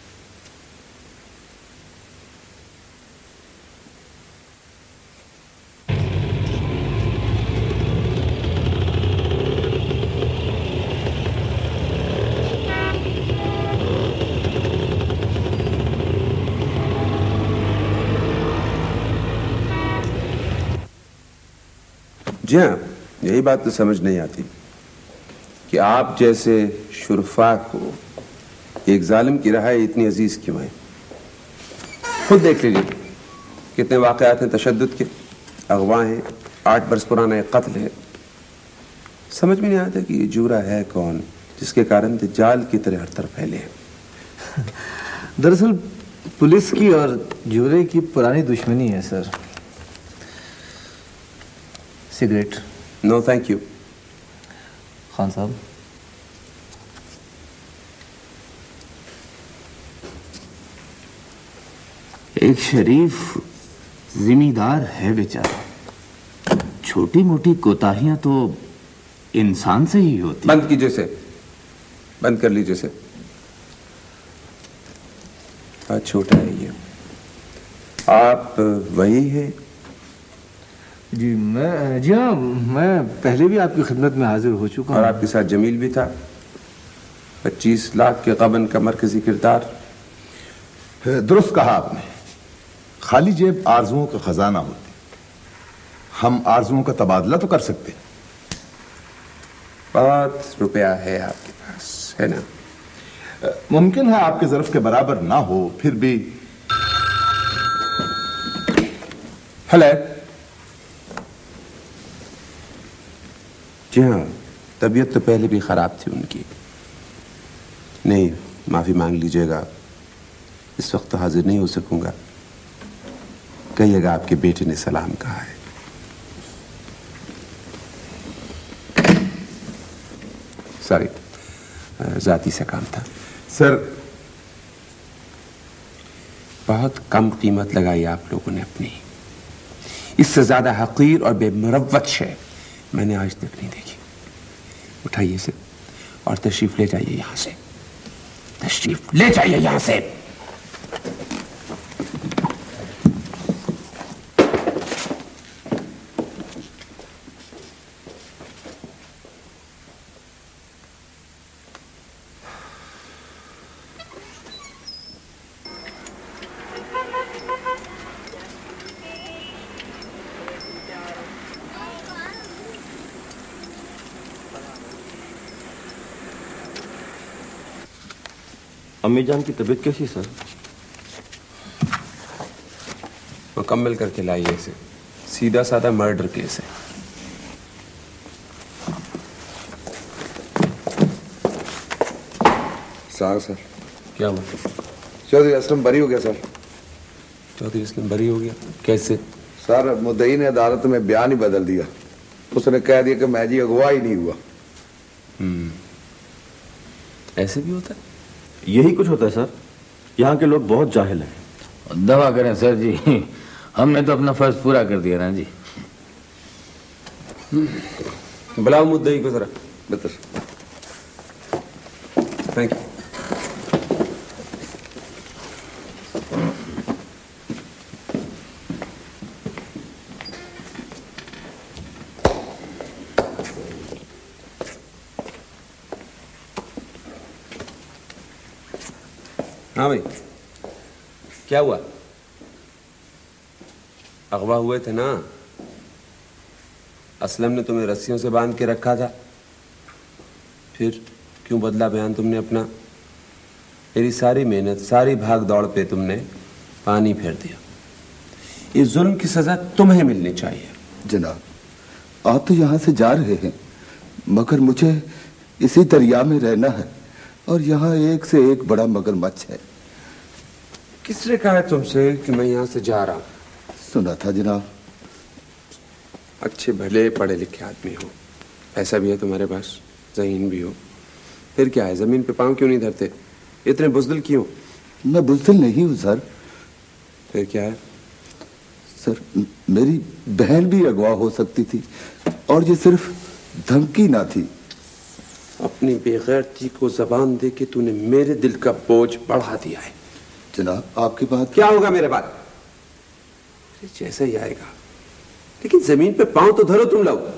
जी हाँ, यही बात तो समझ नहीं आती कि आप जैसे शुरफा को एक जालिम की रहाई इतनी अजीज क्यों है। खुद देख लीजिए कितने वाकयात हैं तशद्दुद के, अगवा हैं, 8 बरस पुराना एक कत्ल है। समझ में नहीं आता कि ये जूरा है कौन जिसके कारण जाल की तरह हर तरफ फैले हैं। दरअसल पुलिस की और जूरे की पुरानी दुश्मनी है sir. Cigarette? No thank you. Khan साहब, एक शरीफ जिम्मेदार है बेचारा, छोटी मोटी कोताहियां तो इंसान से ही होती। बंद कीजिए से, बंद कर लीजिए से। बहुत छोटा है ये। आप वही हैं? जी हाँ, मैं पहले भी आपकी खिदमत में हाजिर हो चुका हूँ। और आपके साथ जमील भी था, 25 लाख के गबन का मरकजी किरदार। दुरुस्त कहा आपने, खाली जेब आरजुओं का खजाना होती। हम आरजुओं का तबादला तो कर सकते। बहुत रुपया है आपके पास, है ना? मुमकिन है आपके ज़र्फ के बराबर ना हो, फिर भी। हेलो। जी हाँ, तबीयत तो पहले भी खराब थी उनकी। नहीं, माफी मांग लीजिएगा, इस वक्त तो हाजिर नहीं हो सकूंगा। कहिएगा आपके बेटे ने सलाम कहा है। सॉरी, जाती से काम था। सर, बहुत कम कीमत लगाई आप लोगों ने अपनी। इससे ज्यादा हकीर और बेमुरव्वत शय मैंने आज तक नहीं देखी। उठाइए से और तशरीफ ले जाइए यहां से। तशरीफ ले जाइए यहां से। अम्मी जान की तबीयत कैसी सर? मुकम्मल करके लाइए इसे। सीधा साधा मर्डर केस है। सर क्या हुआ? चौधरी असलम बरी हो गया सर। चौधरी असलम बरी हो गया? कैसे? सर मुद्दई ने अदालत में बयान ही बदल दिया। उसने कह दिया कि मैं जी अगवा ही नहीं हुआ। ऐसे भी होता है? यही कुछ होता है सर। यहाँ के लोग बहुत जाहिल हैं। दवा करें सर जी, हमने तो अपना फर्ज पूरा कर दिया ना जी। बुलाओ मुद्दई को जरा। बेहतर। Thank you. हाँ भाई, क्या हुआ? अगवा हुए थे ना? असलम ने तुम्हें रस्सियों से बांध के रखा था, फिर क्यों बदला बयान तुमने अपना? मेरी सारी मेहनत, सारी भाग दौड़ पे तुमने पानी फेर दिया। इस जुल्म की सजा तुम्हें मिलनी चाहिए। जनाब, आप तो यहाँ से जा रहे हैं, मगर मुझे इसी दरिया में रहना है और यहाँ एक से एक बड़ा मगरमच्छ है। किसने कहा है तुमसे कि मैं यहाँ से जा रहा हूँ? सुना था जनाब। अच्छे भले पढ़े लिखे आदमी हो, पैसा भी है तुम्हारे पास, जमीन भी हो, फिर क्या है, जमीन पे पांव क्यों नहीं धरते? इतने बुज़दिल क्यों? मैं बुज़दिल नहीं हूँ सर। फिर क्या है? सर, मेरी बहन भी अगवा हो सकती थी और ये सिर्फ धमकी ना थी। अपनी बेगैरती को जबान दे के तूने मेरे दिल का बोझ बढ़ा दिया है। जनाब, आपकी बात क्या होगा मेरे बात? जैसा ही आएगा, लेकिन जमीन पे पांव तो धरो तुम लोग।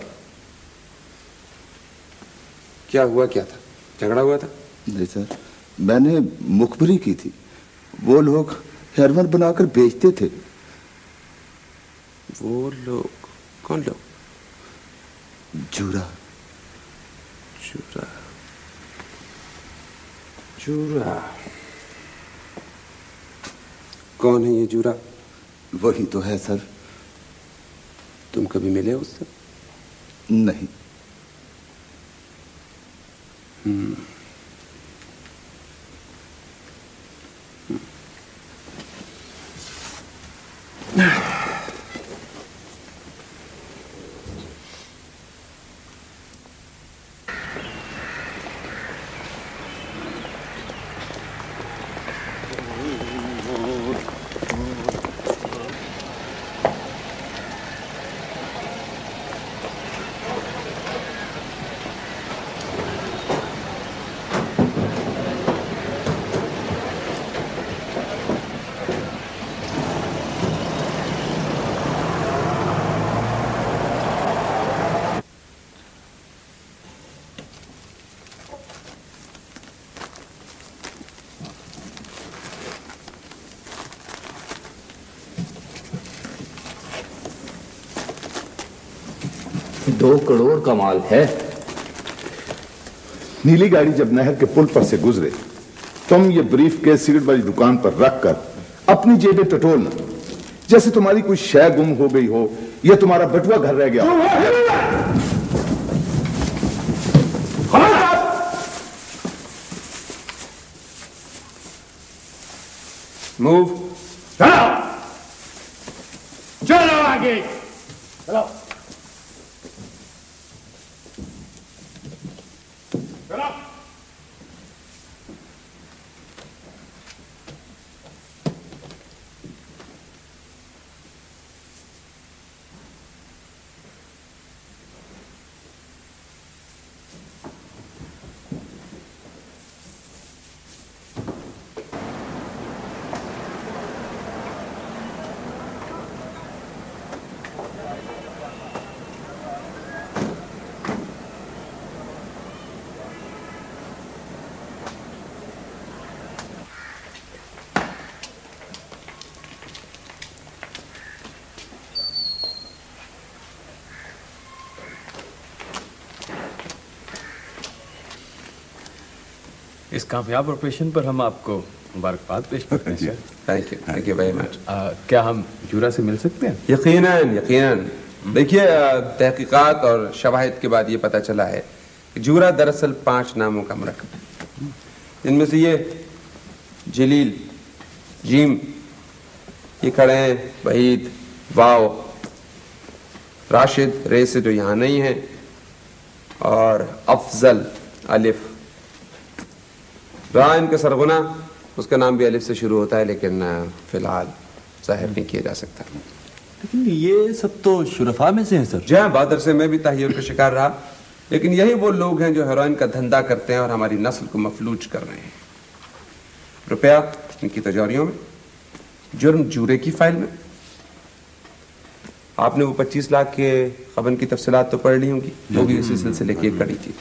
क्या हुआ? क्या था? झगड़ा हुआ था? नहीं सर, मैंने मुखबरी की थी। वो लोग हेरोइन बनाकर बेचते थे। वो लोग? कौन लोग? जूरा। जूरा? जूरा? कौन है ये जूरा? वही तो है सर। तुम कभी मिले उससे? नहीं। दो करोड़ का माल है। नीली गाड़ी जब नहर के पुल पर से गुजरे, तुम ये ब्रीफ केस सिगरेट वाली दुकान पर रखकर अपनी जेबें टटोलना, जैसे तुम्हारी कोई शय गुम हो गई हो या तुम्हारा बटुआ घर रह गया हो। मूव। चलो आगे चलो। इस कामयाब ऑपरेशन पर हम आपको मुबारकबाद पेश करते हैं sir. Thank you very much. क्या हम जूरा से मिल सकते हैं? यकीनन यकीनन। देखिए, तहकीकात और शवाहिद के बाद ये पता चला है कि जूरा दरअसल 5 नामों का मरकब है, जिनमें से ये जलील, जीम, ये खड़े हैं, वहीद, वाव, राशिद, रे से जो यहाँ नहीं है, और अफजल, अलिफ। रहा इनका सरगुना, उसका नाम भी अलिफ से शुरू होता है, लेकिन फिलहाल जाहिर नहीं किया जा सकता। लेकिन ये सब तो शुरफा में से है सर। जी हाँ, बहादुर से मैं भी ताहिर का शिकार रहा, लेकिन यही वो लोग हैं जो हेरोइन का धंधा करते हैं और हमारी नस्ल को मफलूज कर रहे हैं। रुपया इनकी तिजोरियों में, जुर्म जूरे की फाइल में। आपने वो 25 लाख के खबन की तफसीलात तो पढ़ ली होंगी, वो भी इसी सिलसिले की एक कड़ी थी।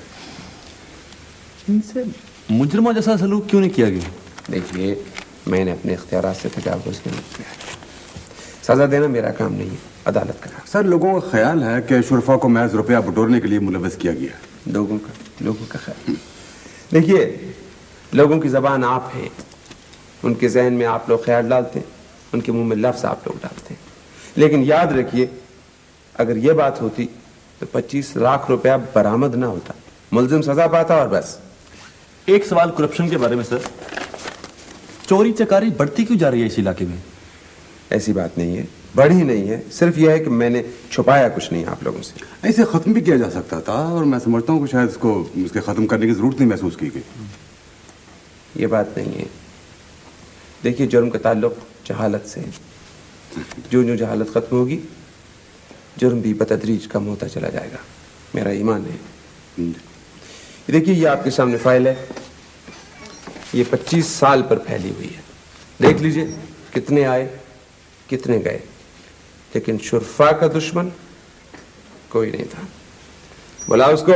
इनसे मुजरिमों जैसा सलूक क्यों नहीं किया गया? देखिए, मैंने अपने इख्तियारात से तजावुज़ नहीं किया। सजा देना मेरा काम नहीं है, अदालत का। सर, लोगों का ख्याल है कि शुरफा को महज रुपया बटोरने के लिए मुलव्वस किया गया। लोगों का ख्याल। देखिए, लोगों की जबान आप है, उनके जहन में आप लोग ख्याल डालते हैं, उनके मुंह में लफ्ज आप लोग डालते हैं। लेकिन याद रखिए, अगर यह बात होती तो 25 लाख रुपया बरामद ना होता, मुल्जिम सजा पाता और बस। एक सवाल करप्शन के बारे में सर, चोरी चकारी बढ़ती क्यों जा रही है इस इलाके में? ऐसी बात नहीं है, बढ़ी नहीं है, सिर्फ यह है कि मैंने छुपाया कुछ नहीं आप लोगों से। ऐसे खत्म भी किया जा सकता था, और मैं समझता हूँ कि शायद इसके खत्म करने की जरूरत नहीं महसूस की गई। ये बात नहीं है। देखिए, जुर्म का ताल्लुक जहालत से है। जो जहालत खत्म होगी, जुर्म भी बतदरीज कम होता चला जाएगा, मेरा ईमान है। देखिए, ये आपके सामने फाइल है, ये 25 साल पर फैली हुई है। देख लीजिए कितने आए कितने गए, लेकिन शुरफा का दुश्मन कोई नहीं था। बोला उसको।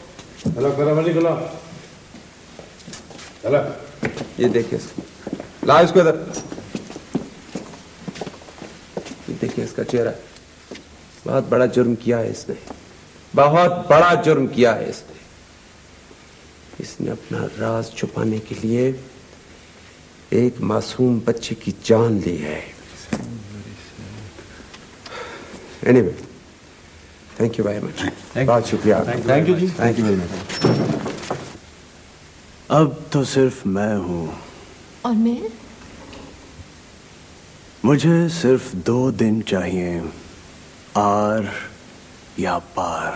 ये देखिए, ला इसको इधर। ये देखिए इसका चेहरा। बहुत बड़ा जुर्म किया है इसने, बहुत बड़ा जुर्म किया है इसने। इसने अपना राज छुपाने के लिए एक मासूम बच्चे की जान ली है। Anyway, thank you very much. बहुत शुक्रिया। थैंक यू जी। Thank you very much. अब तो सिर्फ मैं हूं, और मैं? मुझे सिर्फ 2 दिन चाहिए, आर या पार।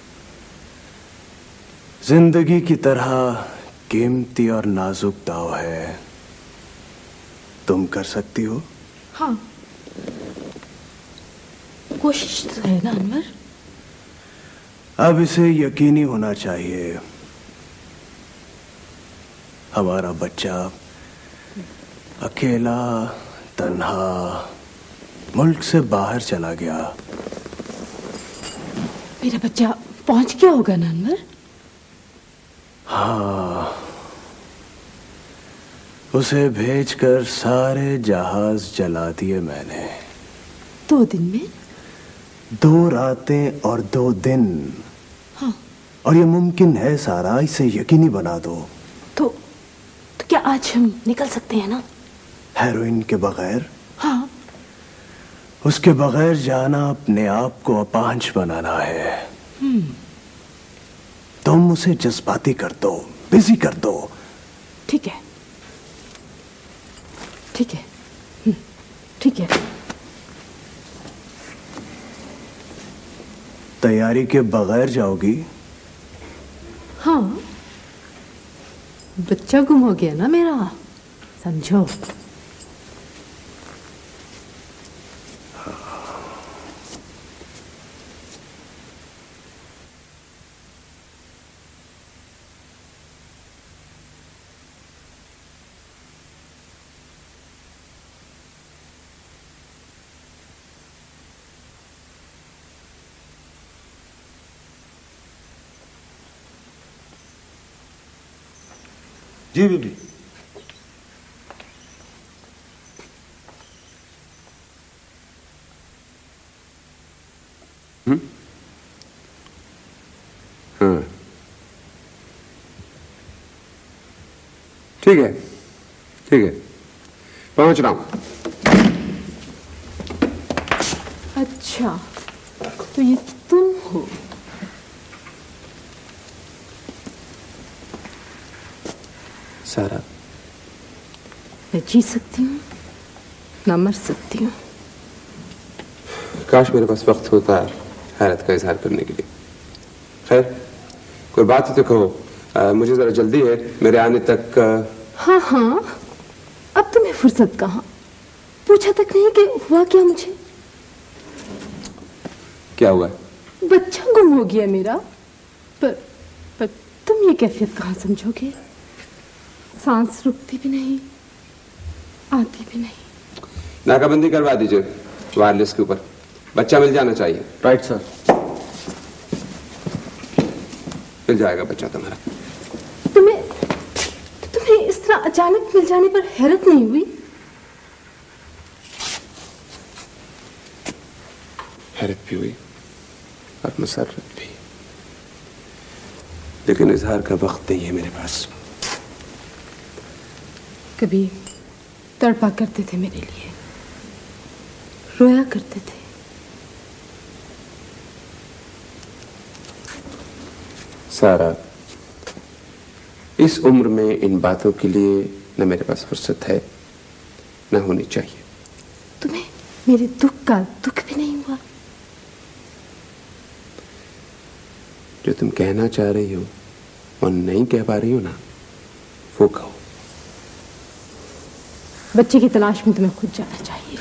जिंदगी की तरह कीमती और नाजुक दाव है। तुम कर सकती हो? हाँ, कोशिश तो है ना अनवर। अब इसे यकीनी होना चाहिए, हमारा बच्चा अकेला तन्हा मुल्क से बाहर चला गया। मेरा बच्चा पहुंच गया होगा ना अनवर? हाँ, उसे भेजकर सारे जहाज जला दिए मैंने। 2 दिन में? 2 रातें और 2 दिन। हाँ। और ये मुमकिन है सारा, इसे यकीनी बना दो। तो क्या आज हम निकल सकते हैं ना? हेरोइन के बगैर? हाँ। उसके बगैर जाना अपने आप को अपांच बनाना है। तुम उसे जज्बाती कर दो, बिजी कर दो। ठीक है, ठीक है, ठीक है। तैयारी के बगैर जाओगी? हाँ, बच्चा गुम हो गया ना मेरा, समझो। जी बीबी। हाँ, ठीक है, ठीक है, पहुंच रहा हूं। अच्छा, तो ये तुम हो। सारा, मैं जी सकती हूँ, ना मर सकती हूँ। काश मेरे पास वक्त होता हैरत का इजहार करने के लिए। खैर, कोई बात ही तो कहो। मुझे जरा जल्दी है, मेरे आने तक। हाँ हाँ, अब तुम्हें फुर्सत कहाँ? पूछा तक नहीं कि हुआ क्या मुझे? क्या हुआ? बच्चा गुम हो गया मेरा। पर तुम ये कैफियत कहाँ समझोगे? सांस रुकती भी नहीं, आती भी नहीं। नाकाबंदी करवा दीजिए वायरलेस के ऊपर। बच्चा मिल जाना चाहिए। Right sir. मिल जाएगा बच्चा तुम्हारा। तुम्हें इस तरह अचानक मिल जाने पर हैरत नहीं हुई? हैरत भी हुई और मुसर्रत भी, लेकिन इजहार का वक्त नहीं है मेरे पास। कभी तड़पा करते थे मेरे लिए, रोया करते थे। सारा, इस उम्र में इन बातों के लिए न मेरे पास फुर्सत है, न होनी चाहिए। तुम्हें मेरे दुख का दुख भी नहीं हुआ? जो तुम कहना चाह रही हो और नहीं कह पा रही हो ना, वो कहो। बच्चे की तलाश में तुम्हें खुद जाना चाहिए।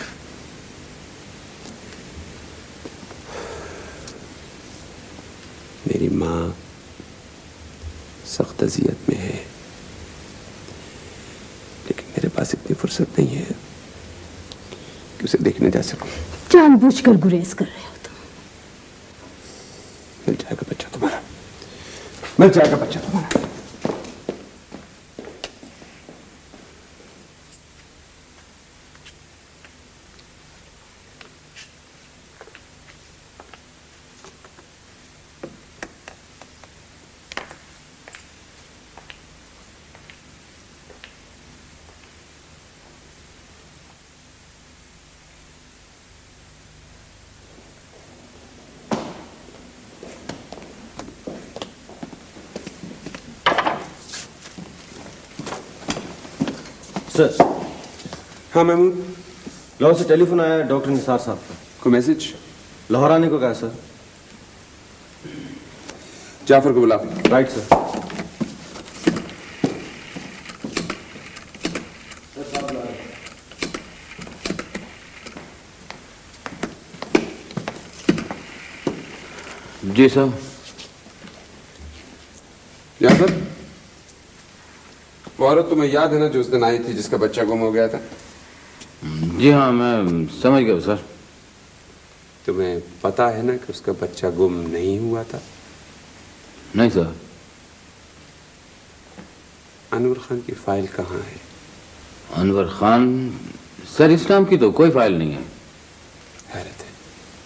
मेरी माँ सख्त अजियत में है, लेकिन मेरे पास इतनी फुर्सत नहीं है कि उसे देखने जा सकूं। जानबूझकर गुरेज कर रहे हो तुम। मिल जाएगा बच्चा तुम्हारा, मिल जाएगा बच्चा तुम्हारा। सर। हाँ महमूद। लाहौर से टेलीफोन आया डॉक्टर निसार साहब का। कोई मैसेज? लाहौर आने को कहा सर। जाफर को बुला। Right sir. जी साहब। जाफर, वो औरत तुम्हें याद है ना जो उस दिन आई थी जिसका बच्चा गुम हो गया था? जी हाँ, मैं समझ गया सर। तुम्हें पता है ना कि उसका बच्चा गुम नहीं हुआ था? नहीं सर। अनवर खान की फाइल कहाँ है? अनवर खान? सर, इस नाम की तो कोई फाइल नहीं है। हैरत है।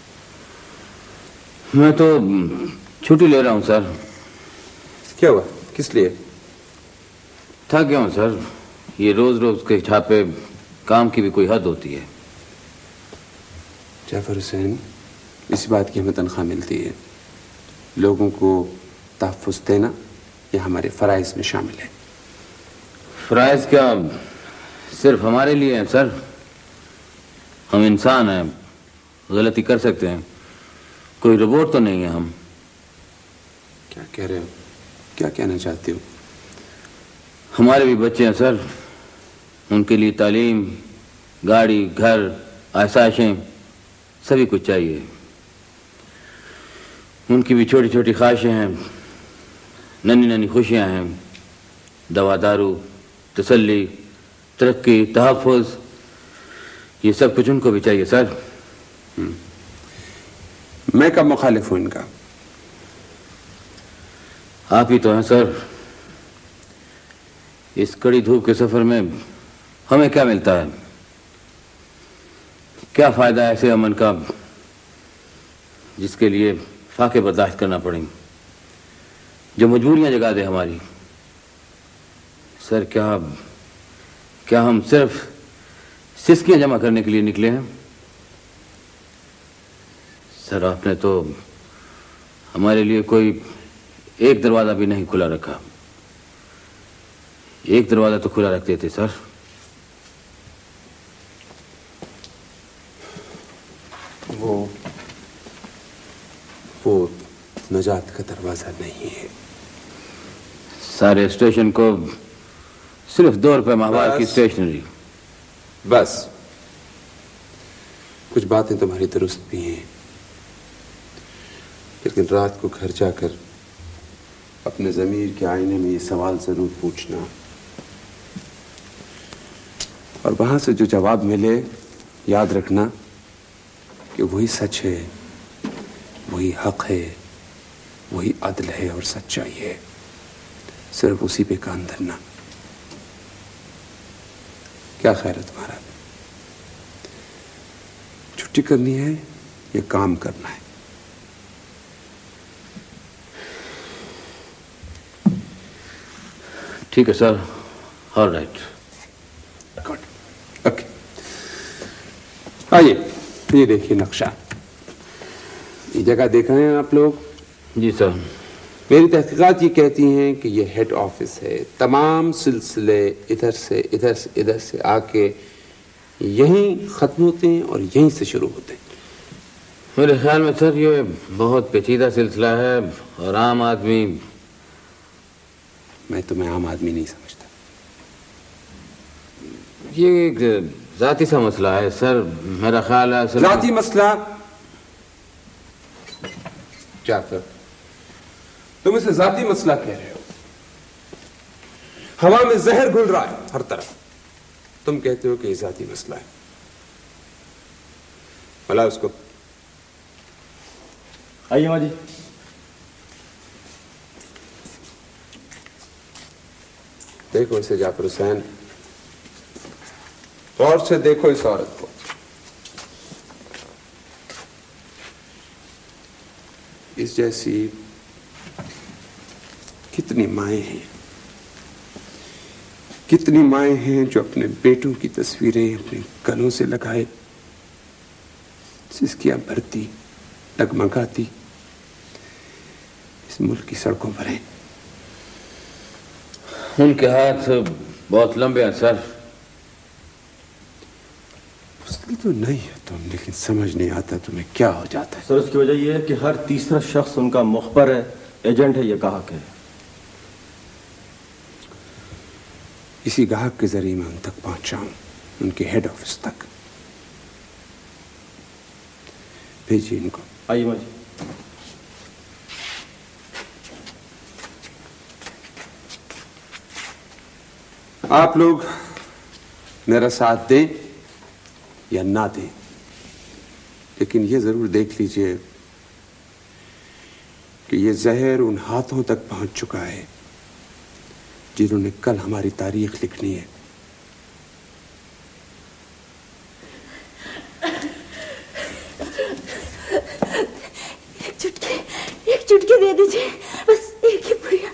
मैं तो छुट्टी ले रहा हूँ सर। क्या हुआ? किस लिए? थक गया हूँ सर। ये रोज रोज के छापे, काम की भी कोई हद होती है। जाफर हुसैन, इस बात की हमें तनख्वाह मिलती है। लोगों को तहफ़्फ़ुज़ देना ये हमारे फ़राइज़ में शामिल है। फ़राइज़ क्या सिर्फ हमारे लिए हैं सर? हम इंसान हैं, गलती कर सकते हैं। कोई रोबोट तो नहीं है हम। क्या कह रहे हो? क्या कहना चाहते हो? हमारे भी बच्चे हैं सर। उनके लिए तालीम, गाड़ी, घर, आसाइशें, सभी कुछ चाहिए। उनकी भी छोटी छोटी ख्वाहिशें हैं, नन्ही नन्ही खुशियां हैं। दवा दारू, तसल्ली, तरक्की, तहफ़्फ़ुज़, ये सब कुछ उनको भी चाहिए सर। मैं कब मुखालिफ हूं इनका? आप ही तो हैं सर। इस कड़ी धूप के सफर में हमें क्या मिलता है? क्या फायदा ऐसे अमन का जिसके लिए फाके बर्दाश्त करना पड़ेंगे, जो मजबूरियां जगा दे हमारी। सर, क्या क्या हम सिर्फ सिस्कियां जमा करने के लिए निकले हैं? सर, आपने तो हमारे लिए कोई एक दरवाजा भी नहीं खुला रखा। एक दरवाजा तो खुला रखते थे सर। वो नजात का दरवाजा नहीं है। सारे स्टेशन को सिर्फ 2 रुपए माहवार की स्टेशनरी। बस कुछ बातें तुम्हारी दुरुस्त भी हैं, लेकिन रात को घर जाकर अपने ज़मीर के आईने में ये सवाल जरूर पूछना, और वहां से जो जवाब मिले याद रखना कि वही सच है, वही हक है, वही अदल है और सच्चाई है। सिर्फ उसी पे कान धरना। क्या ख्याल है तुम्हारा? छुट्टी करनी है या काम करना है? ठीक है sir, all right. Good, okay. आइए, ये देखिए नक्शा। ये जगह देख रहे हैं आप लोग? जी सर। मेरी तहकीकात ये कहती हैं कि ये हेड ऑफिस है। तमाम सिलसिले इधर से इधर से इधर से आके यहीं खत्म होते हैं और यहीं से शुरू होते हैं। मेरे ख्याल में सर ये बहुत पेचीदा सिलसिला है और आम आदमी। मैं तुम्हें आम आदमी नहीं समझता। ये एक जाती सा मसला है सर, मेरा ख्याल है। जाती मसला? जाफर, तुम इसे जाती मसला कह रहे हो। हवा में जहर घुल रहा है हर तरफ, तुम कहते हो कि ये जाती मसला है। भला उसको। आइए माँ जी। देखो इसे जाफर हुसैन, गौर से देखो इस औरत को। इस जैसी कितनी माएं हैं, कितनी माएं हैं जो अपने बेटों की तस्वीरें अपने गलों से लगाए सिसकियां भरती डगमगाती इस मुल्क की सड़कों पर हैं। उनके हाथ बहुत लंबे हैं सर। मुश्किल तो नहीं है तुम, लेकिन समझ नहीं आता तुम्हें क्या हो जाता है। सर उसकी वजह यह है कि हर तीसरा शख्स उनका मुखबर है, एजेंट है, ये गाहक है। इसी गाहक के जरिए मैं उन तक पहुंचाऊं, उनके हेड ऑफिस तक। भेजिए इनको। आइए माँ जी। आप लोग मेरा साथ दें या ना दें, लेकिन ये जरूर देख लीजिए कि ये जहर उन हाथों तक पहुंच चुका है जिन्होंने कल हमारी तारीख लिखनी है। एक चुटकी दे दीजिए, बस एक ही पुड़िया।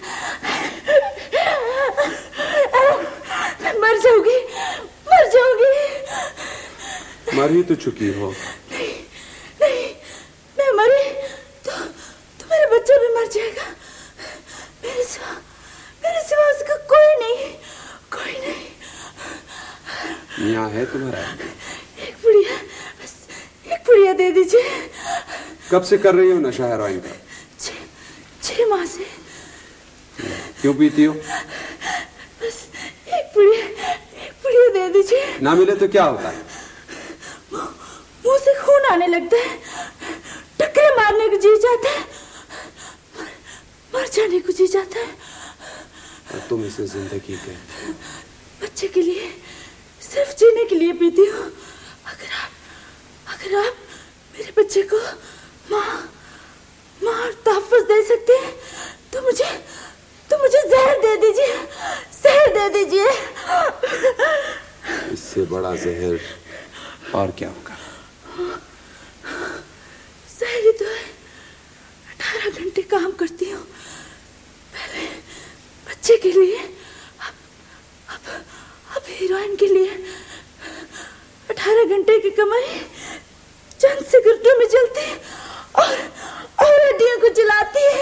मैं मर जाऊंगी, मर जाऊंगी। मर ही तो चुकी हो। नहीं, नहीं, मैं मरी तो मेरा बच्चा भी मर जाएगा। मेरे सिवा उसका कोई नहीं, कोई नहीं। यहाँ है तुम्हारा? एक पुड़िया, बस एक पुड़िया दे दीजिए। कब से कर रही हो नशा हेरोइन का? 6 माह से। क्यों पीती हो? बस एक पुड़िया दे दीजिए। ना मिले तो क्या होता है? मुंह से खून आने लगता है, टक्करे मारने को जी जाता है, मर जाने को जी जाता है। और तुम इसे जिंदगी कहते हो? बच्चे के लिए, सिर्फ जीने के लिए पीती हूँ। अगर आप मेरे बच्चे को माँ और तहफ़्फ़ुज़ दे सकते हैं तो मुझे जहर दे दीजिए, जहर दे दीजिए। इससे बड़ा जहर और क्या होगा? जहर तो है। 18 घंटे काम करती हूँ पहले बच्चे के लिए, अब हीरोइन के लिए 18 घंटे की कमाई चंद सिगरेटों में जलती है और हड्डियों को जलाती है।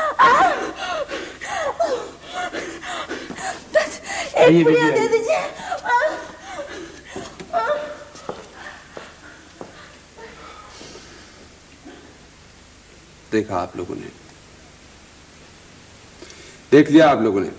बस एक पुड़िया दे दीजिए। देखा आप लोगों ने, देख लिया आप लोगों ने।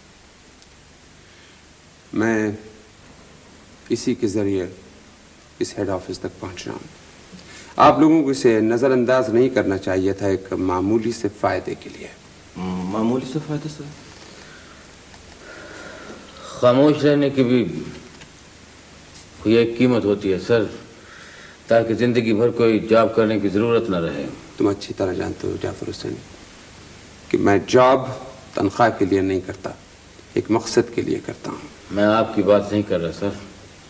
मैं इसी के जरिए इस हेड ऑफिस तक पहुंच रहा हूं। आप लोगों को इसे नजरअंदाज नहीं करना चाहिए था एक मामूली से फायदे के लिए। मामूली से फायदे सर? खामोश रहने की भी कोई एक कीमत होती है सर, ताकि जिंदगी भर कोई जॉब करने की जरूरत न रहे। तुम अच्छी तरह जानते हो जाफर हुसैन कि मैं जॉब तनख्वाह के लिए नहीं करता, एक मकसद के लिए करता हूं। मैं आपकी बात नहीं कर रहा सर।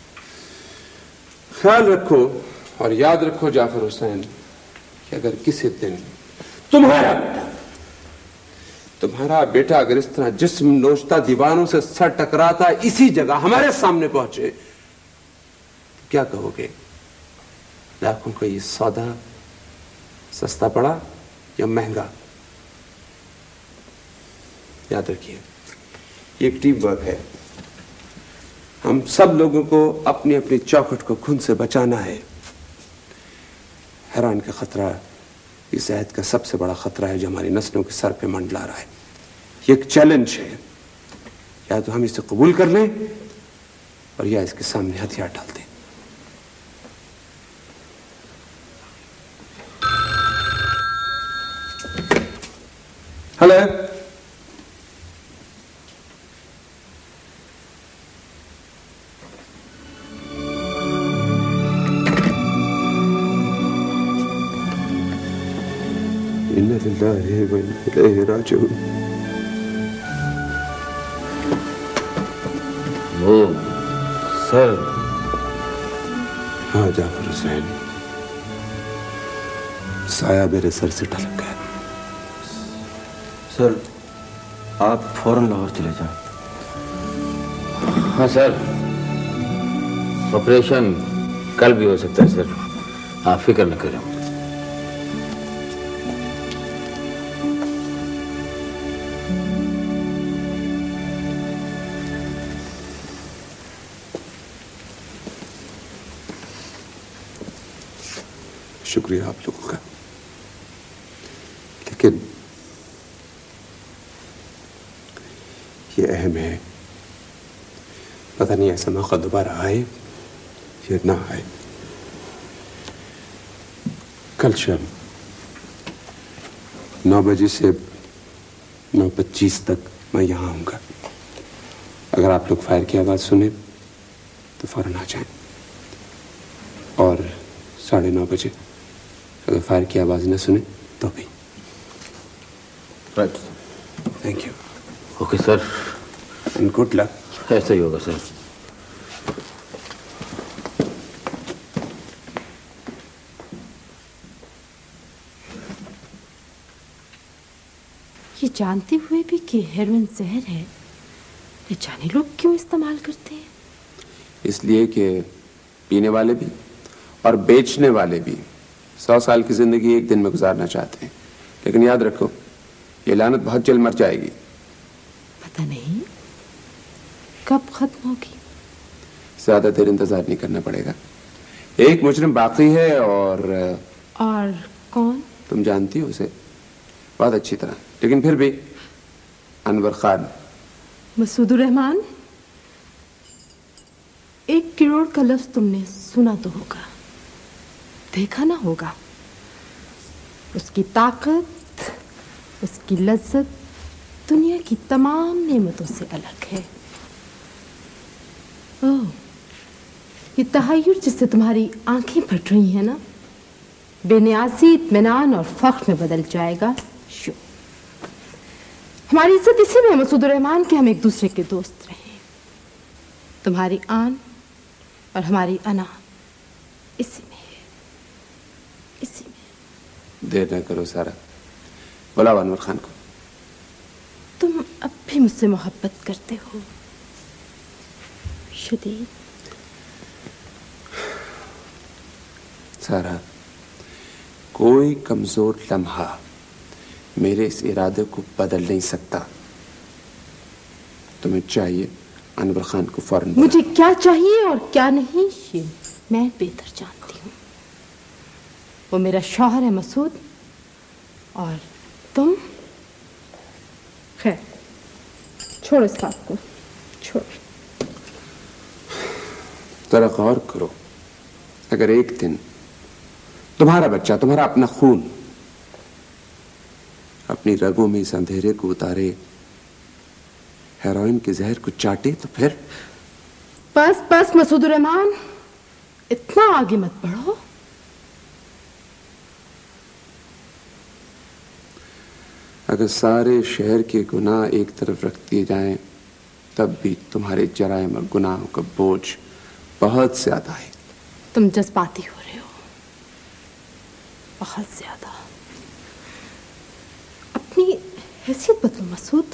ख्याल रखो और याद रखो जाफर हुसैन कि अगर किसी दिन तुम्हारा बेटा अगर इस तरह जिस्म नोचता दीवानों से सर टकराता इसी जगह हमारे सामने पहुंचे, तो क्या कहोगे? लाखों का ये सौदा सस्ता पड़ा या महंगा? याद रखिए, ये एक टीम वर्क है। हम सब लोगों को अपनी अपनी चौखट को खून से बचाना है। हैरान का खतरा इस अहद का सबसे बड़ा खतरा है जो हमारी नस्लों के सर पे मंडला रहा है। ये एक चैलेंज है, या तो हम इसे कबूल कर लें और या इसके सामने हथियार डाल दें। हेलो, वो सर। हाँ जाफर हुसैन, साया मेरे सर से ढलक गया। सर आप फौरन लाहौर चले जाएं। हाँ सर, ऑपरेशन कल भी हो सकता है सर, आप फिक्र न करें। शुक्रिया आप लोगों का, लेकिन ये अहम है, पता नहीं ऐसा मौका दोबारा आए या ना आए। कल शाम 9 बजे से 9:25 तक मैं यहां आऊंगा। अगर आप लोग फायर की आवाज सुने तो फौरन आ जाएं, और 9:30 बजे अगर फायर की आवाज न सुने तो भी। Right, thank you. Okay sir, and good luck. ऐसा ही होगा सर। ये जानते हुए भी कि हेरोइन जहर है, ये जाने लोग क्यों इस्तेमाल करते हैं? इसलिए कि पीने वाले भी और बेचने वाले भी 100 साल की जिंदगी एक दिन में गुजारना चाहते हैं, लेकिन याद रखो ये लानत बहुत जल्द मर जाएगी। पता नहीं कब खत्म होगी। ज्यादा देर इंतजार नहीं करना पड़ेगा। एक मुजरिम बाकी है, और कौन? तुम जानती हो उसे बहुत अच्छी तरह, लेकिन फिर भी अनवर खान। मसूदुर रहमान। 1 करोड़ का लफ्ज तुमने सुना तो होगा, देखा ना होगा। उसकी ताकत, उसकी लज्जत दुनिया की तमाम नेमतों से अलग है। ओह, ये तहय्युर जिससे तुम्हारी आंखें फट रही हैं ना, बेनियासी इत्मीनान और फख्र में बदल जाएगा। शो, हमारी इज्जत इसी में है मसूदुर रहमान कि हम एक दूसरे के दोस्त रहे। तुम्हारी आन और हमारी अना इसी में है, इसी में। देर न करो सारा, बुलाओ अनवर खान को। तुम अब भी मुझसे मोहब्बत करते हो, शदीद। सारा, कोई कमजोर लम्हा मेरे इस इरादे को बदल नहीं सकता। तुम्हें चाहिए अनवर खान को फौरन मुझे क्या चाहिए और क्या नहीं ये मैं बेहतर जानती हूँ। वो मेरा शौहर है मसूद, और तुम। खैर छोड़ो इस बात को, छोड़ो। जरा गौर करो, अगर एक दिन तुम्हारा बच्चा, तुम्हारा अपना खून अपनी रगों में इस अंधेरे को उतारे, हेरोइन के जहर को चाटे, तो फिर? बस बस मसूदुर रहमान, इतना आगे मत बढ़ो। अगर सारे शहर के गुनाह एक तरफ रख दिए जाएं, तब भी तुम्हारे जराइम और गुनाहों का बोझ बहुत ज्यादा है। तुम जज्बाती हो रहे हो, बहुत ज्यादा। अपनी हैसियत बदलो मसूद।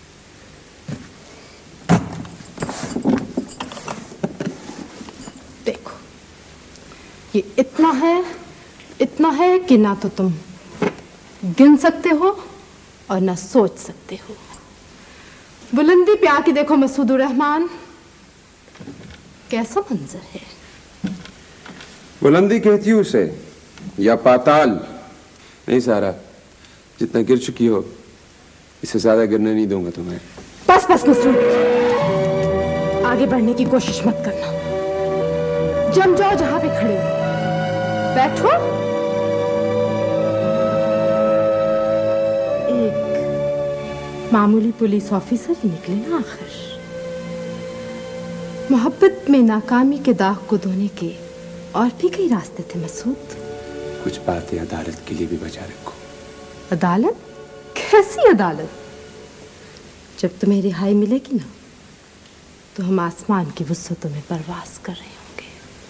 देखो, ये इतना है कि ना तो तुम गिन सकते हो और ना सोच सकते हो। बुलंदी पे आके देखो मसूदुर रहमान, कैसा मंजर है। बुलंदी कहती हूँ उसे, या पाताल? नहीं सारा, जितना गिर चुकी हो इससे ज्यादा गिरने नहीं दूंगा तुम्हें। बस बस मसूद, आगे बढ़ने की कोशिश मत करना। जम जाओ जहां पे खड़े हो, बैठो। एक मामूली पुलिस ऑफिसर ही निकले ना आखिर। मोहब्बत में नाकामी के दाग को धोने के और भी कई रास्ते थे मसूद। कुछ बातें अदालत के लिए भी बचा रखो। अदालत? कैसी अदालत? जब तुम्हें रिहाई मिलेगी ना, तो हम आसमान की वुसअतों में परवास कर रहे होंगे।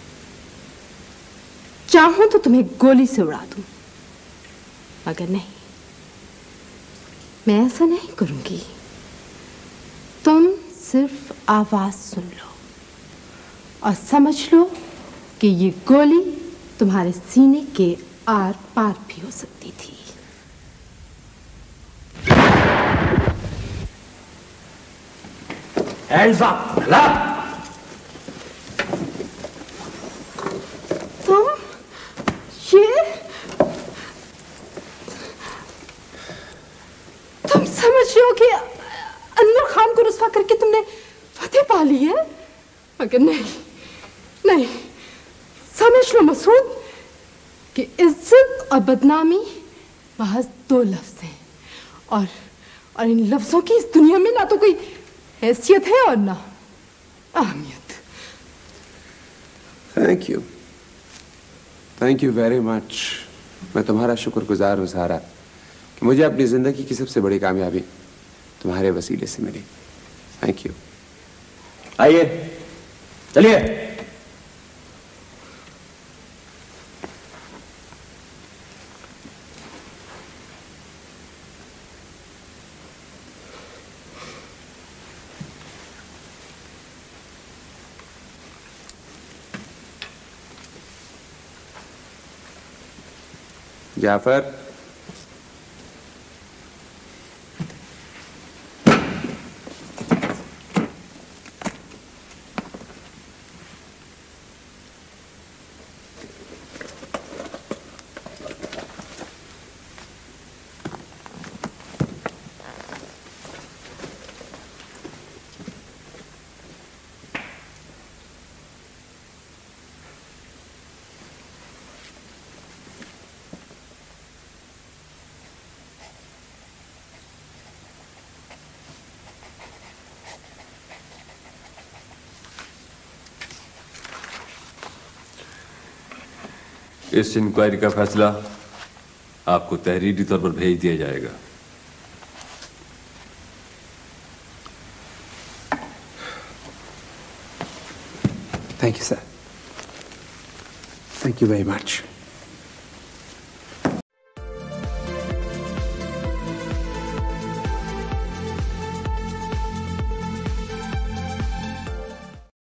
चाहूं तो तुम्हें गोली से उड़ा दूं, मगर नहीं, मैं ऐसा नहीं करूंगी। तुम सिर्फ आवाज सुन लो और समझ लो कि ये गोली तुम्हारे सीने के आर पार भी हो सकती थी। Hands up! Up! तुम समझ रहे हो कि अनवर खान को रुस्वा करके तुमने फतेह पा ली है? मगर नहीं, नहीं, समझ लो मसूद कि इज्जत और बदनामी महज दो लफ्ज हैं, और इन लफ्जों की इस दुनिया में ना तो कोई हैसियत है और ना अहमियत। Thank you very much. मैं तुम्हारा शुक्रगुजार हूँ सारा कि मुझे अपनी जिंदगी की सबसे बड़ी कामयाबी तुम्हारे वसीले से मिली। Thank you. आइए, चलिए। जाफर, इस इंक्वायरी का फैसला आपको तहरीरी तौर पर भेज दिया जाएगा। Thank you sir, thank you very much.